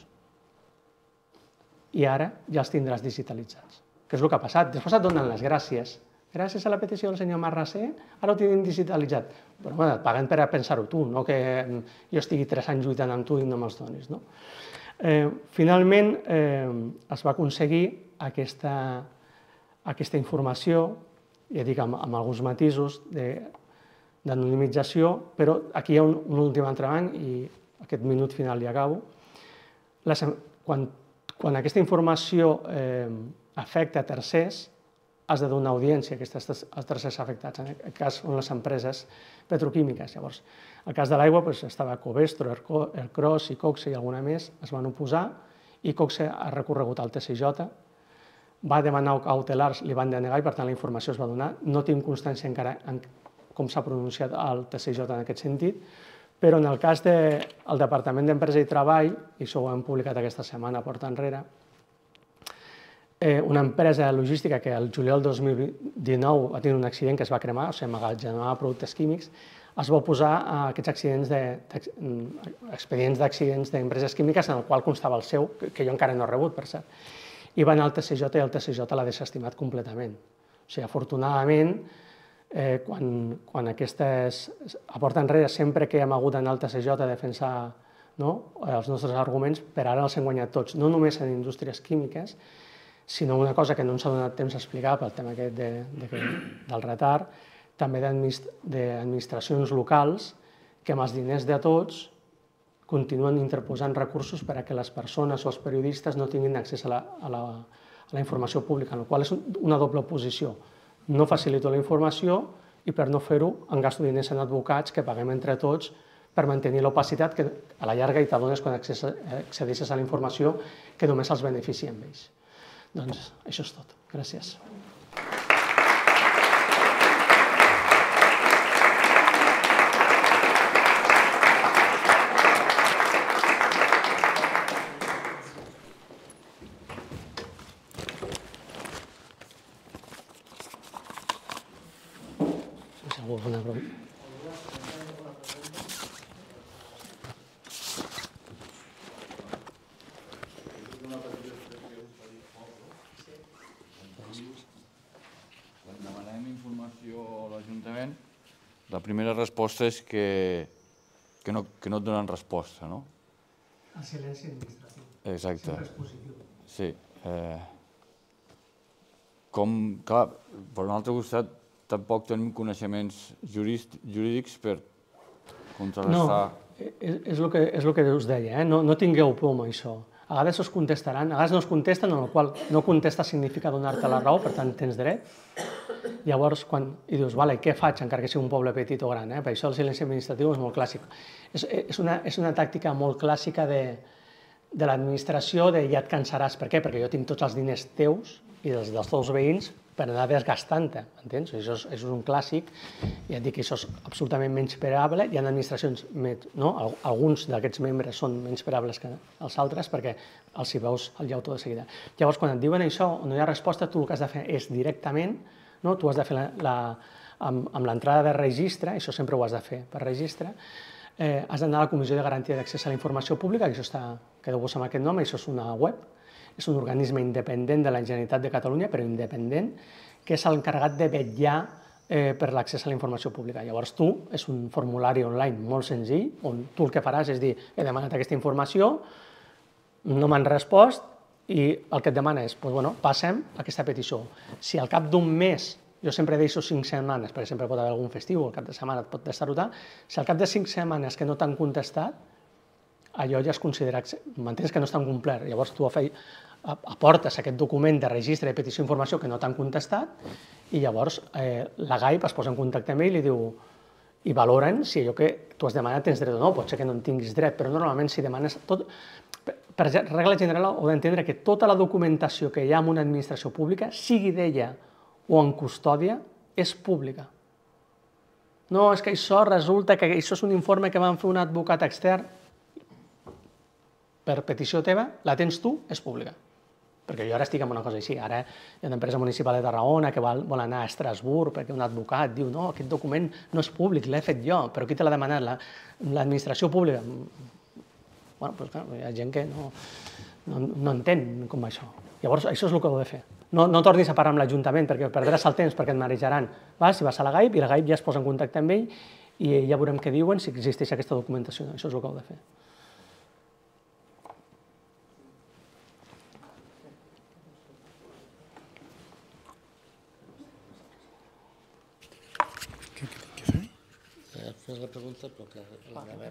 I ara ja els tindràs digitalitzats. Que és el que ha passat. Després et donen les gràcies. Gràcies a la petició del senyor Marrasser, ara ho tenim digitalitzat. Però et paguen per a pensar-ho tu, no que jo estigui tres anys lluitant amb tu i no me'ls donis. Finalment es va aconseguir aquesta informació, ja dic, amb alguns matisos d'anonimització, però aquí hi ha un últim entrebanc i aquest minut final ja acabo. Quan aquesta informació afecta a tercers, has de donar audiència a aquests tercers afectats, en el cas on les empreses petroquímiques. Llavors, el cas de l'aigua estava Covestro, Ercros i Coxe i alguna més, es van oposar i Coxe ha recorregut al T C J, va demanar cautelars, li van denegar i per tant la informació es va donar. No tinc constància encara com s'ha pronunciat el T C J en aquest sentit, però en el cas del Departament d'Empresa i Treball, i això ho hem publicat aquesta setmana porta enrere, una empresa logística que el juliol del dos mil dinou va tenir un accident que es va cremar, o sigui, emmagatzemava productes químics, es va oposar a aquests expedients d'accidents d'empreses químiques en el qual constava el seu, que jo encara no he rebut, per cert, i va anar al T C J i el T C J l'ha desestimat completament. O sigui, afortunadament, quan aquestes... A porta enrere, sempre que hem hagut d'anar al T C J a defensar els nostres arguments, per ara els hem guanyat tots, no només en indústries químiques, sinó una cosa que no ens ha donat temps a explicar pel tema aquest del retard, també d'administracions locals que amb els diners de tots continuen interposant recursos per a que les persones o els periodistes no tinguin accés a la informació pública, en la qual és una doble posició. No facilito la informació i per no fer-ho em gasto diners en advocats que paguem entre tots per mantenir l'opacitat que a la llarga i t'adones quan accedeixes a la informació que només els beneficia amb ells. Doncs això és tot. Gràcies. Si algú vol una pregunta. La primera resposta és que no et donen resposta, no? El silenci administratiu. Exacte. Sempre és positiu. Sí. Com, clar, per un altre costat, tampoc tenim coneixements jurídics per contrarrestar... No, és el que us deia, no tingueu por amb això. A vegades us contestaran, a vegades no us contesten, en el qual no contestar significa donar-te la raó, per tant tens dret. Llavors, quan i dius, vale, què faig, encara que sigui un poble petit o gran? Per això el silenci administratiu és molt clàssic. És una tàctica molt clàssica de l'administració de ja et cansaràs. Per què? Perquè jo tinc tots els diners teus i dels teus veïns per anar desgastant-te, entens? Això és un clàssic, ja et dic que això és absolutament menyspreable. Hi ha administracions, alguns d'aquests membres són menyspreables que els altres perquè els hi veus el llautó de seguida. Llavors, quan et diuen això, on no hi ha resposta, tu el que has de fer és directament, tu has de fer amb l'entrada de registre, això sempre ho has de fer per registre, has d'anar a la Comissió de Garantia d'Accés a la Informació Pública, que això està, quedeu-vos amb aquest nom, això és una web, és un organisme independent de la Generalitat de Catalunya, però independent, que és l'encarregat de vetllar per l'accés a la informació pública. Llavors tu, és un formulari online molt senzill, on tu el que faràs és dir, he demanat aquesta informació, no m'han respost, i el que et demana és, doncs, bueno, passem aquesta petició. Si al cap d'un mes, jo sempre deixo cinc setmanes, perquè sempre pot haver algun festiu, al cap de setmana et pot destarrotar, si al cap de cinc setmanes que no t'han contestat, allò ja es considera, m'entens que no estan complert. Llavors tu aportes aquest document de registre de petició d'informació que no t'han contestat i llavors la GAIP es posa en contacte amb ell i diu, i valoren si allò que tu has demanat tens dret o no, pot ser que no en tinguis dret, però normalment si demanes tot, per regla general heu d'entendre que tota la documentació que hi ha en una administració pública, sigui d'ella o en custòdia, és pública. No, és que això resulta que això és un informe que van fer un advocat extern, per petició teva, la tens tu, és pública. Perquè jo ara estic en una cosa així, ara hi ha una empresa municipal de Tarragona que vol anar a Estrasburg perquè un advocat diu no, aquest document no és públic, l'he fet jo, però qui te l'ha demanat? L'administració pública. Bueno, doncs clar, hi ha gent que no entén com va això. Llavors, això és el que heu de fer. No tornis a parlar amb l'Ajuntament perquè perdràs el temps, perquè et marejaran. Vas i vas a la GAIP i la GAIP ja es posa en contacte amb ell i ja veurem què diuen si existeix aquesta documentació. Això és el que heu de fer. La pregunta, però que la gravem.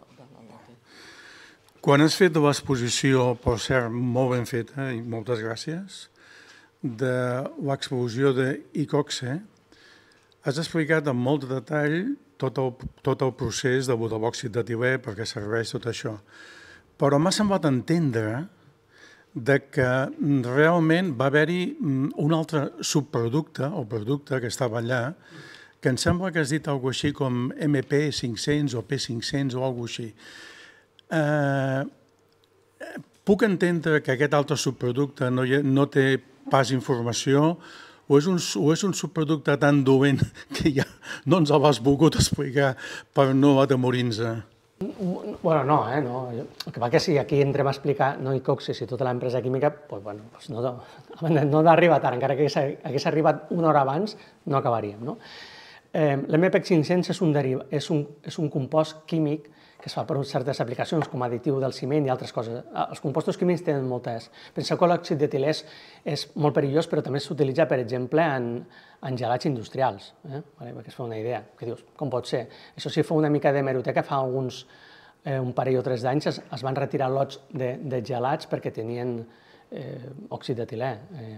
Quan has fet l'exposició, per cert, molt ben feta, i moltes gràcies, de l'exposició d'Icoxe, has explicat amb molt de detall tot el procés de l'òxid d'etilè, per què serveix tot això. Però m'ha semblat entendre que realment va haver-hi un altre subproducte, o producte que estava allà, que em sembla que has dit alguna cosa així com eme pe cinc-cents o pe cinc-cents o alguna cosa així. Puc entendre que aquest altre subproducte no té pas informació o és un subproducte tan dolent que ja no ens l'has volgut explicar per no atemorir-nos? Bueno, no, eh? El que va que si aquí entrem a explicar no Icoxe, si tota l'empresa química, doncs no d'arribar tard, encara que hagués arribat una hora abans, no acabaríem, no? L'eme pe cinc-cents és un compost químic que es fa per certes aplicacions com additiu del ciment i altres coses. Els compostos químics tenen moltes. Penseu que l'òxid d'etilè és molt perillós, però també s'utilitza, per exemple, en gelats industrials, perquè es fa una idea. Que dius, com pot ser? Això sí, fa una mica d'hemeroteca, fa uns un parell o tres d'anys es van retirar lots de gelats perquè tenien òxid d'etilè.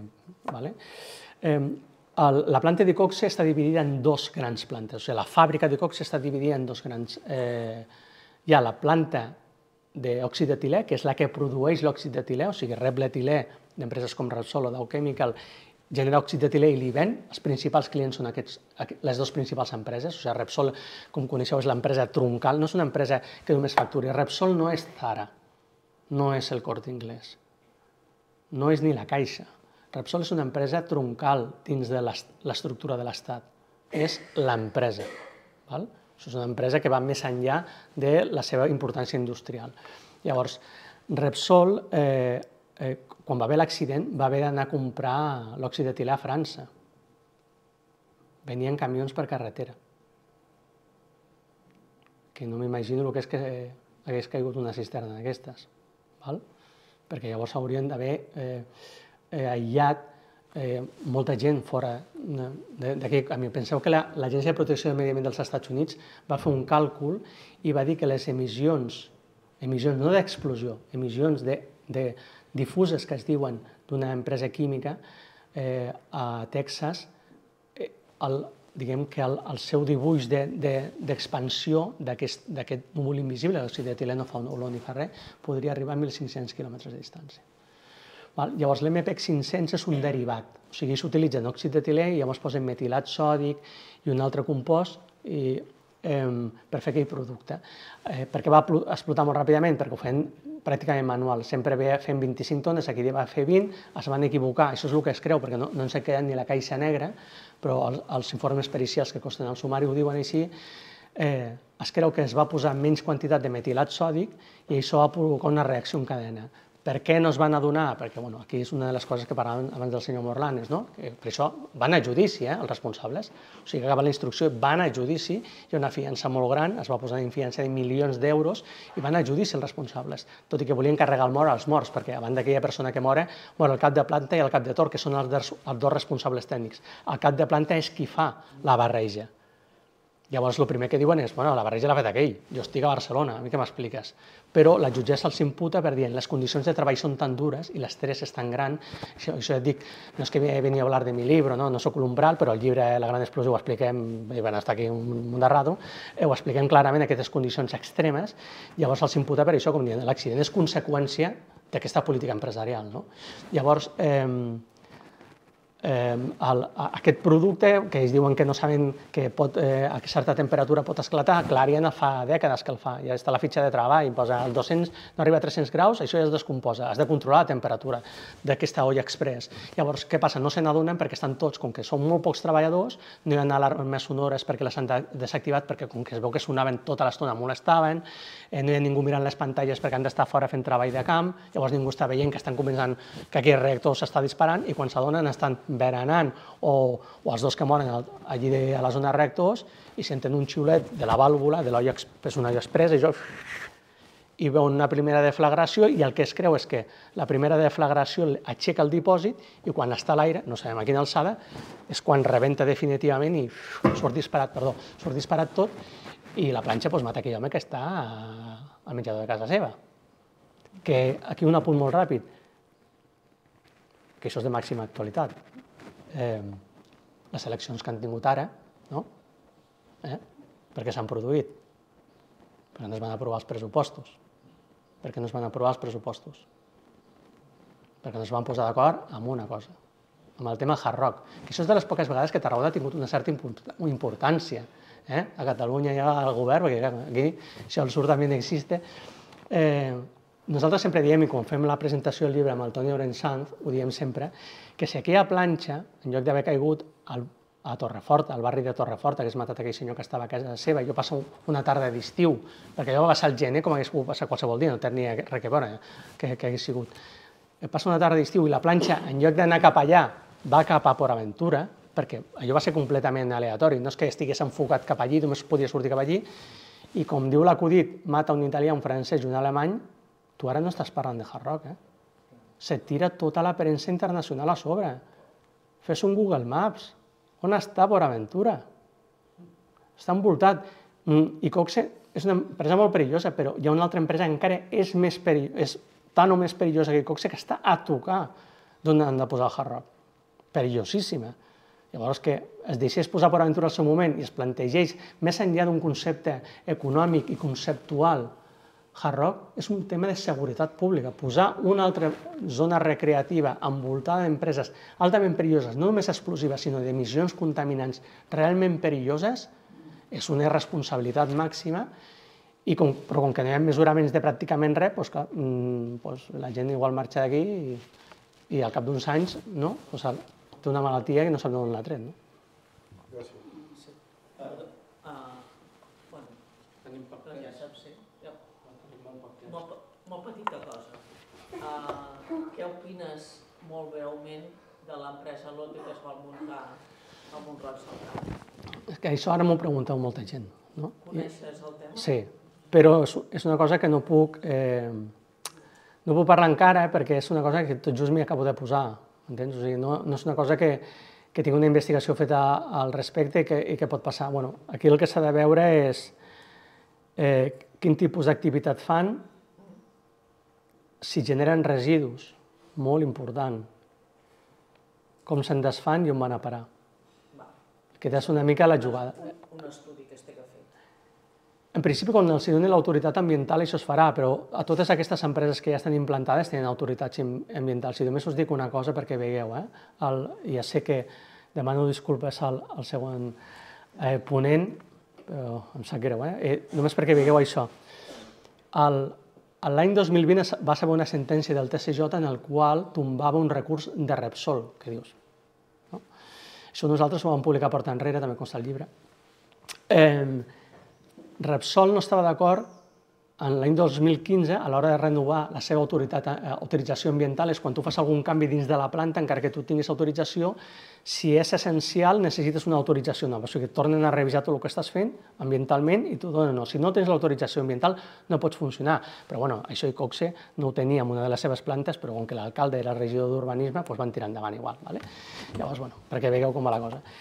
La planta d'Icoxe està dividida en dos grans plantes, o sigui, la fàbrica d'Icoxe està dividida en dos grans... Hi ha la planta d'òxid d'etilè, que és la que produeix l'òxid d'etilè, o sigui, rep l'etilè d'empreses com Repsol o Dow Chemical, genera òxid d'etilè i l'hi ven. Els principals clients són les dues principals empreses, o sigui, Repsol, com coneixeu, és l'empresa troncal, no és una empresa que només facturi. Repsol no és Zara, no és el Corte Inglés, no és ni la Caixa. Repsol és una empresa troncal dins de l'estructura de l'Estat. És l'empresa. És una empresa que va més enllà de la seva importància industrial. Llavors, Repsol, quan va haver l'accident, va haver d'anar a comprar l'òxid d'etilè a França. Venien camions per carretera. Que no m'imagino el que és que hagués caigut una cisterna d'aquestes. Perquè llavors haurien d'haver aïllat molta gent fora d'aquí. Penseu que l'Agència de Protecció del Medi Ambient dels Estats Units va fer un càlcul i va dir que les emissions, emissions no d'explosió, emissions difuses que es diuen d'una empresa química a Texas, diguem que el seu dibuix d'expansió d'aquest núvol invisible, l'òxid d'etilè no fa olor ni fa res, podria arribar a mil cinc-cents quilòmetres de distància. Llavors, l'eme pe cinc-cents és un derivat, o sigui, s'utilitza òxid d'etilè i llavors posen metilat sòdic i un altre compost per fer aquell producte. Per què va explotar molt ràpidament? Perquè ho feien pràcticament manual, sempre fent vint-i-cinc tones, aquí va fer vint, es van equivocar, això és el que es creu, perquè no ens ha quedat ni la caixa negra, però els informes pericials que costen al sumari ho diuen així, es creu que es va posar menys quantitat de metilat sòdic i això va provocar una reacció en cadena. Per què no es van adonar? Perquè aquí és una de les coses que parlàvem abans del senyor Morlanes, que per això van a judici els responsables, o sigui, acaba la instrucció, van a judici, hi ha una fiança molt gran, es va posar en fiança de milions d'euros i van a judici els responsables, tot i que volien carregar el mort als morts, perquè a banda d'aquella persona que mora, el cap de planta i el cap de torn, que són els dos responsables tècnics. El cap de planta és qui fa la barreja. Llavors, el primer que diuen és, bueno, la barreja l'ha fet aquell, jo estic a Barcelona, a mi què m'expliques? Però la jutgessa els imputa per dir, les condicions de treball són tan dures i l'estrès és tan gran, això ja et dic, no és que venia a hablar de mi llibre, no soc l'umbral, però el llibre La gran explosió ho expliquem, i van estar aquí un munt de rato, ho expliquem clarament, aquestes condicions extremes, llavors els imputa per això, com dient, l'accident és conseqüència d'aquesta política empresarial. Llavors, aquest producte, que ells diuen que no saben que a certa temperatura pot esclatar, Clariant fa dècades que el fa, ja està la fitxa de treball, posa el dos-cents, no arriba a tres-cents graus, això ja es descomposa, has de controlar la temperatura d'aquesta olla express. Llavors, què passa? No se n'adonen perquè estan tots, com que són molt pocs treballadors, no hi ha alarmes sonores perquè les han desactivat, perquè com que es veu que sonaven tota l'estona molestaven, no hi ha ningú mirant les pantalles perquè han d'estar fora fent treball de camp, llavors ningú està veient que estan començant, que aquell reactor s'està disparant i quan s'adonen estan berenant o els dos que moren allí a la zona de reactors i senten un xiulet de la vàlvula, de l'olla, és una olla expressa, i veuen una primera deflagració i el que es creu és que la primera deflagració aixeca el dipòsit i quan està a l'aire, no sabem a quina alçada, és quan rebenta definitivament i surt disparat, perdó, surt disparat tot i la planxa mata aquell home que està al menjador de casa seva. Que aquí un apunt molt ràpid, que això és de màxima actualitat. Les eleccions que han tingut ara, per què s'han produït? Perquè no es van aprovar els pressupostos. Per què no es van aprovar els pressupostos? Perquè no es van posar d'acord amb una cosa, amb el tema Hard Rock, que això és de les poques vegades que Tarragona ha tingut una certa importància. A Catalunya hi ha el govern, perquè aquí això el Surdament existe. Nosaltres sempre diem, i quan fem la presentació del llibre amb el Toni Orensanz, ho diem sempre, que si aquella planxa, en lloc d'haver caigut a Torreforta, al barri de Torreforta, que és matat aquell senyor que estava a casa seva, jo passo una tarda d'estiu, perquè allò va passar al gener com hagués pogut passar qualsevol dia, no tenia res que veure que hagués sigut. Passa una tarda d'estiu i la planxa, en lloc d'anar cap allà, va cap a Port Aventura, perquè allò va ser completament aleatori, no és que estigués enfocat cap allí, només podia sortir cap allí, i com diu l'acudit, mata un italià, un francès i un alemany, tu ara no estàs parlant de Hard Rock, eh? Se't tira tota la premsa internacional a sobre. Fes un Google Maps. On està Port Aventura? Està envoltat. Icoxe és una empresa molt perillosa, però hi ha una altra empresa que encara és més perillosa, és tan o més perillosa que Icoxe, que està a tocar d'on han de posar el Hard Rock. Perillosíssima. Llavors, que es deixés posar Port Aventura al seu moment i es plantegés, més enllà d'un concepte econòmic i conceptual, Hard Rock és un tema de seguretat pública. Posar una altra zona recreativa envoltada d'empreses altament perilloses, no només explosives, sinó d'emissions contaminants realment perilloses, és una irresponsabilitat màxima, però com que no hi ha mesuraments de pràcticament res, la gent igual marxa d'aquí i al cap d'uns anys té una malaltia que no sap d'on l'ha tret. Gràcies. Tenim poc temps. Ja saps, sí. Molt petita cosa. Què opines, molt breument, de l'empresa Lotte que es vol muntar a Mont-roig del Camp? És que això ara m'ho pregunteu molta gent. Coneixes el tema? Sí, però és una cosa que no puc no puc parlar encara perquè és una cosa que tot just m'hi acabo de posar. Entens? O sigui, no és una cosa que tingui una investigació feta al respecte i que pot passar. Aquí el que s'ha de veure és quin tipus d'activitat fan, si generen residus, molt important, com se'n desfan i on van a parar. Aquesta és una mica la jugada. Un estudi que es té que fer. En principi, quan els doni l'autoritat ambiental, això es farà, però a totes aquestes empreses que ja estan implantades tenen autoritats ambientals. I només us dic una cosa perquè veieu, ja sé que demano disculpes al següent ponent, però em sap greu, només perquè veieu això. L'any dos mil vint va saber una sentència del T C J en el qual tombava un recurs de Repsol, que dius. Això nosaltres ho vam publicar porta enrere, també consta el llibre. Repsol no estava d'acord l'any dos mil quinze, a l'hora de renovar la seva autorització ambiental, és quan tu fas algun canvi dins de la planta, encara que tu tinguis autorització, si és essencial necessites una autorització nova, o sigui que tornen a revisar tot el que estàs fent ambientalment i tu dones no. Si no tens l'autorització ambiental no pots funcionar, però bueno, això Icoxe no ho tenia en una de les seves plantes, però com que l'alcalde era el regidor d'urbanisme, doncs van tirar endavant igual. Llavors, bueno, perquè veieu com va la cosa.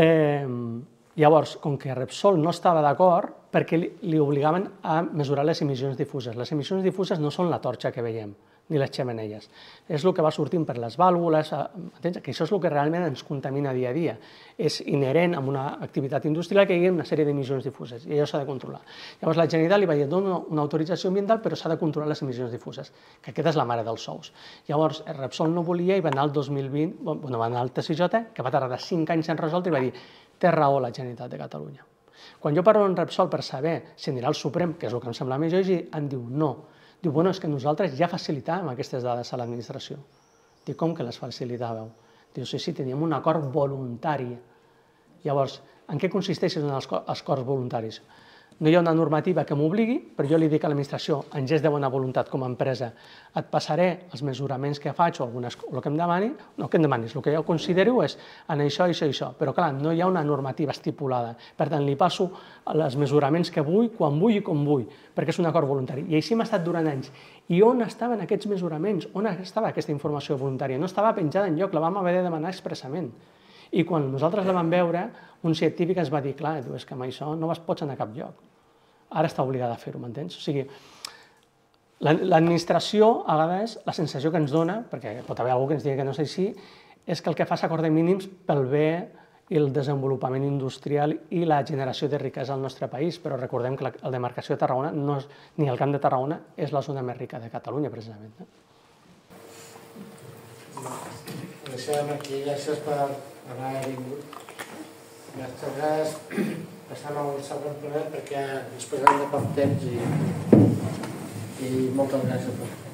Llavors, com que Repsol no estava d'acord, perquè li obligaven a mesurar les emissions difuses. Les emissions difuses no són la torxa que veiem, ni les xemeneies. És el que va sortint per les vàlvules, que això és el que realment ens contamina dia a dia. És inherent a una activitat industrial que hi hagi una sèrie d'emissions difuses, i això s'ha de controlar. Llavors la Generalitat li va dir, dona una autorització ambiental, però s'ha de controlar les emissions difuses, que aquesta és la mare dels sous. Llavors Repsol no volia i va anar al dos mil vint, bueno, va anar al T S J, que va tardar cinc anys en resoldre, i va dir, té raó la Generalitat de Catalunya. Quan jo parlo amb Repsol per saber si anirà al Suprem, que és el que em sembla més lògic, em diu no. Diu, bueno, és que nosaltres ja facilitàvem aquestes dades a l'administració. Diu, com que les facilitàveu? Diu, sí, sí, teníem un acord voluntari. Llavors, en què consisteixen els acords voluntaris? No hi ha una normativa que m'obligui, però jo li dic a l'administració, en gest de bona voluntat com a empresa, et passaré els mesuraments que faig o el que em demani, no que em demanis, el que jo considero és en això, això i això, però clar, no hi ha una normativa estipulada, per tant li passo els mesuraments que vull, quan vull i com vull, perquè és un acord voluntari. I així hem estat durant anys. I on estaven aquests mesuraments? On estava aquesta informació voluntària? No estava penjada enlloc, la vam haver de demanar expressament. I quan nosaltres la vam veure, un científic ens va dir, clar, és que amb això no vas pots anar a cap lloc. Ara està obligada a fer-ho, m'entens? O sigui, l'administració, a vegades, la sensació que ens dona, perquè pot haver algú que ens digui que no és així, és que el que fa és acord de mínims pel bé i el desenvolupament industrial i la generació de riquesa al nostre país, però recordem que la demarcació de Tarragona, ni el Camp de Tarragona, és la zona més rica de Catalunya, precisament. Deixem aquí, gràcies per haver vingut. Moltes gràcies. Passem al següent ple perquè ens posem de poc temps i moltes gràcies per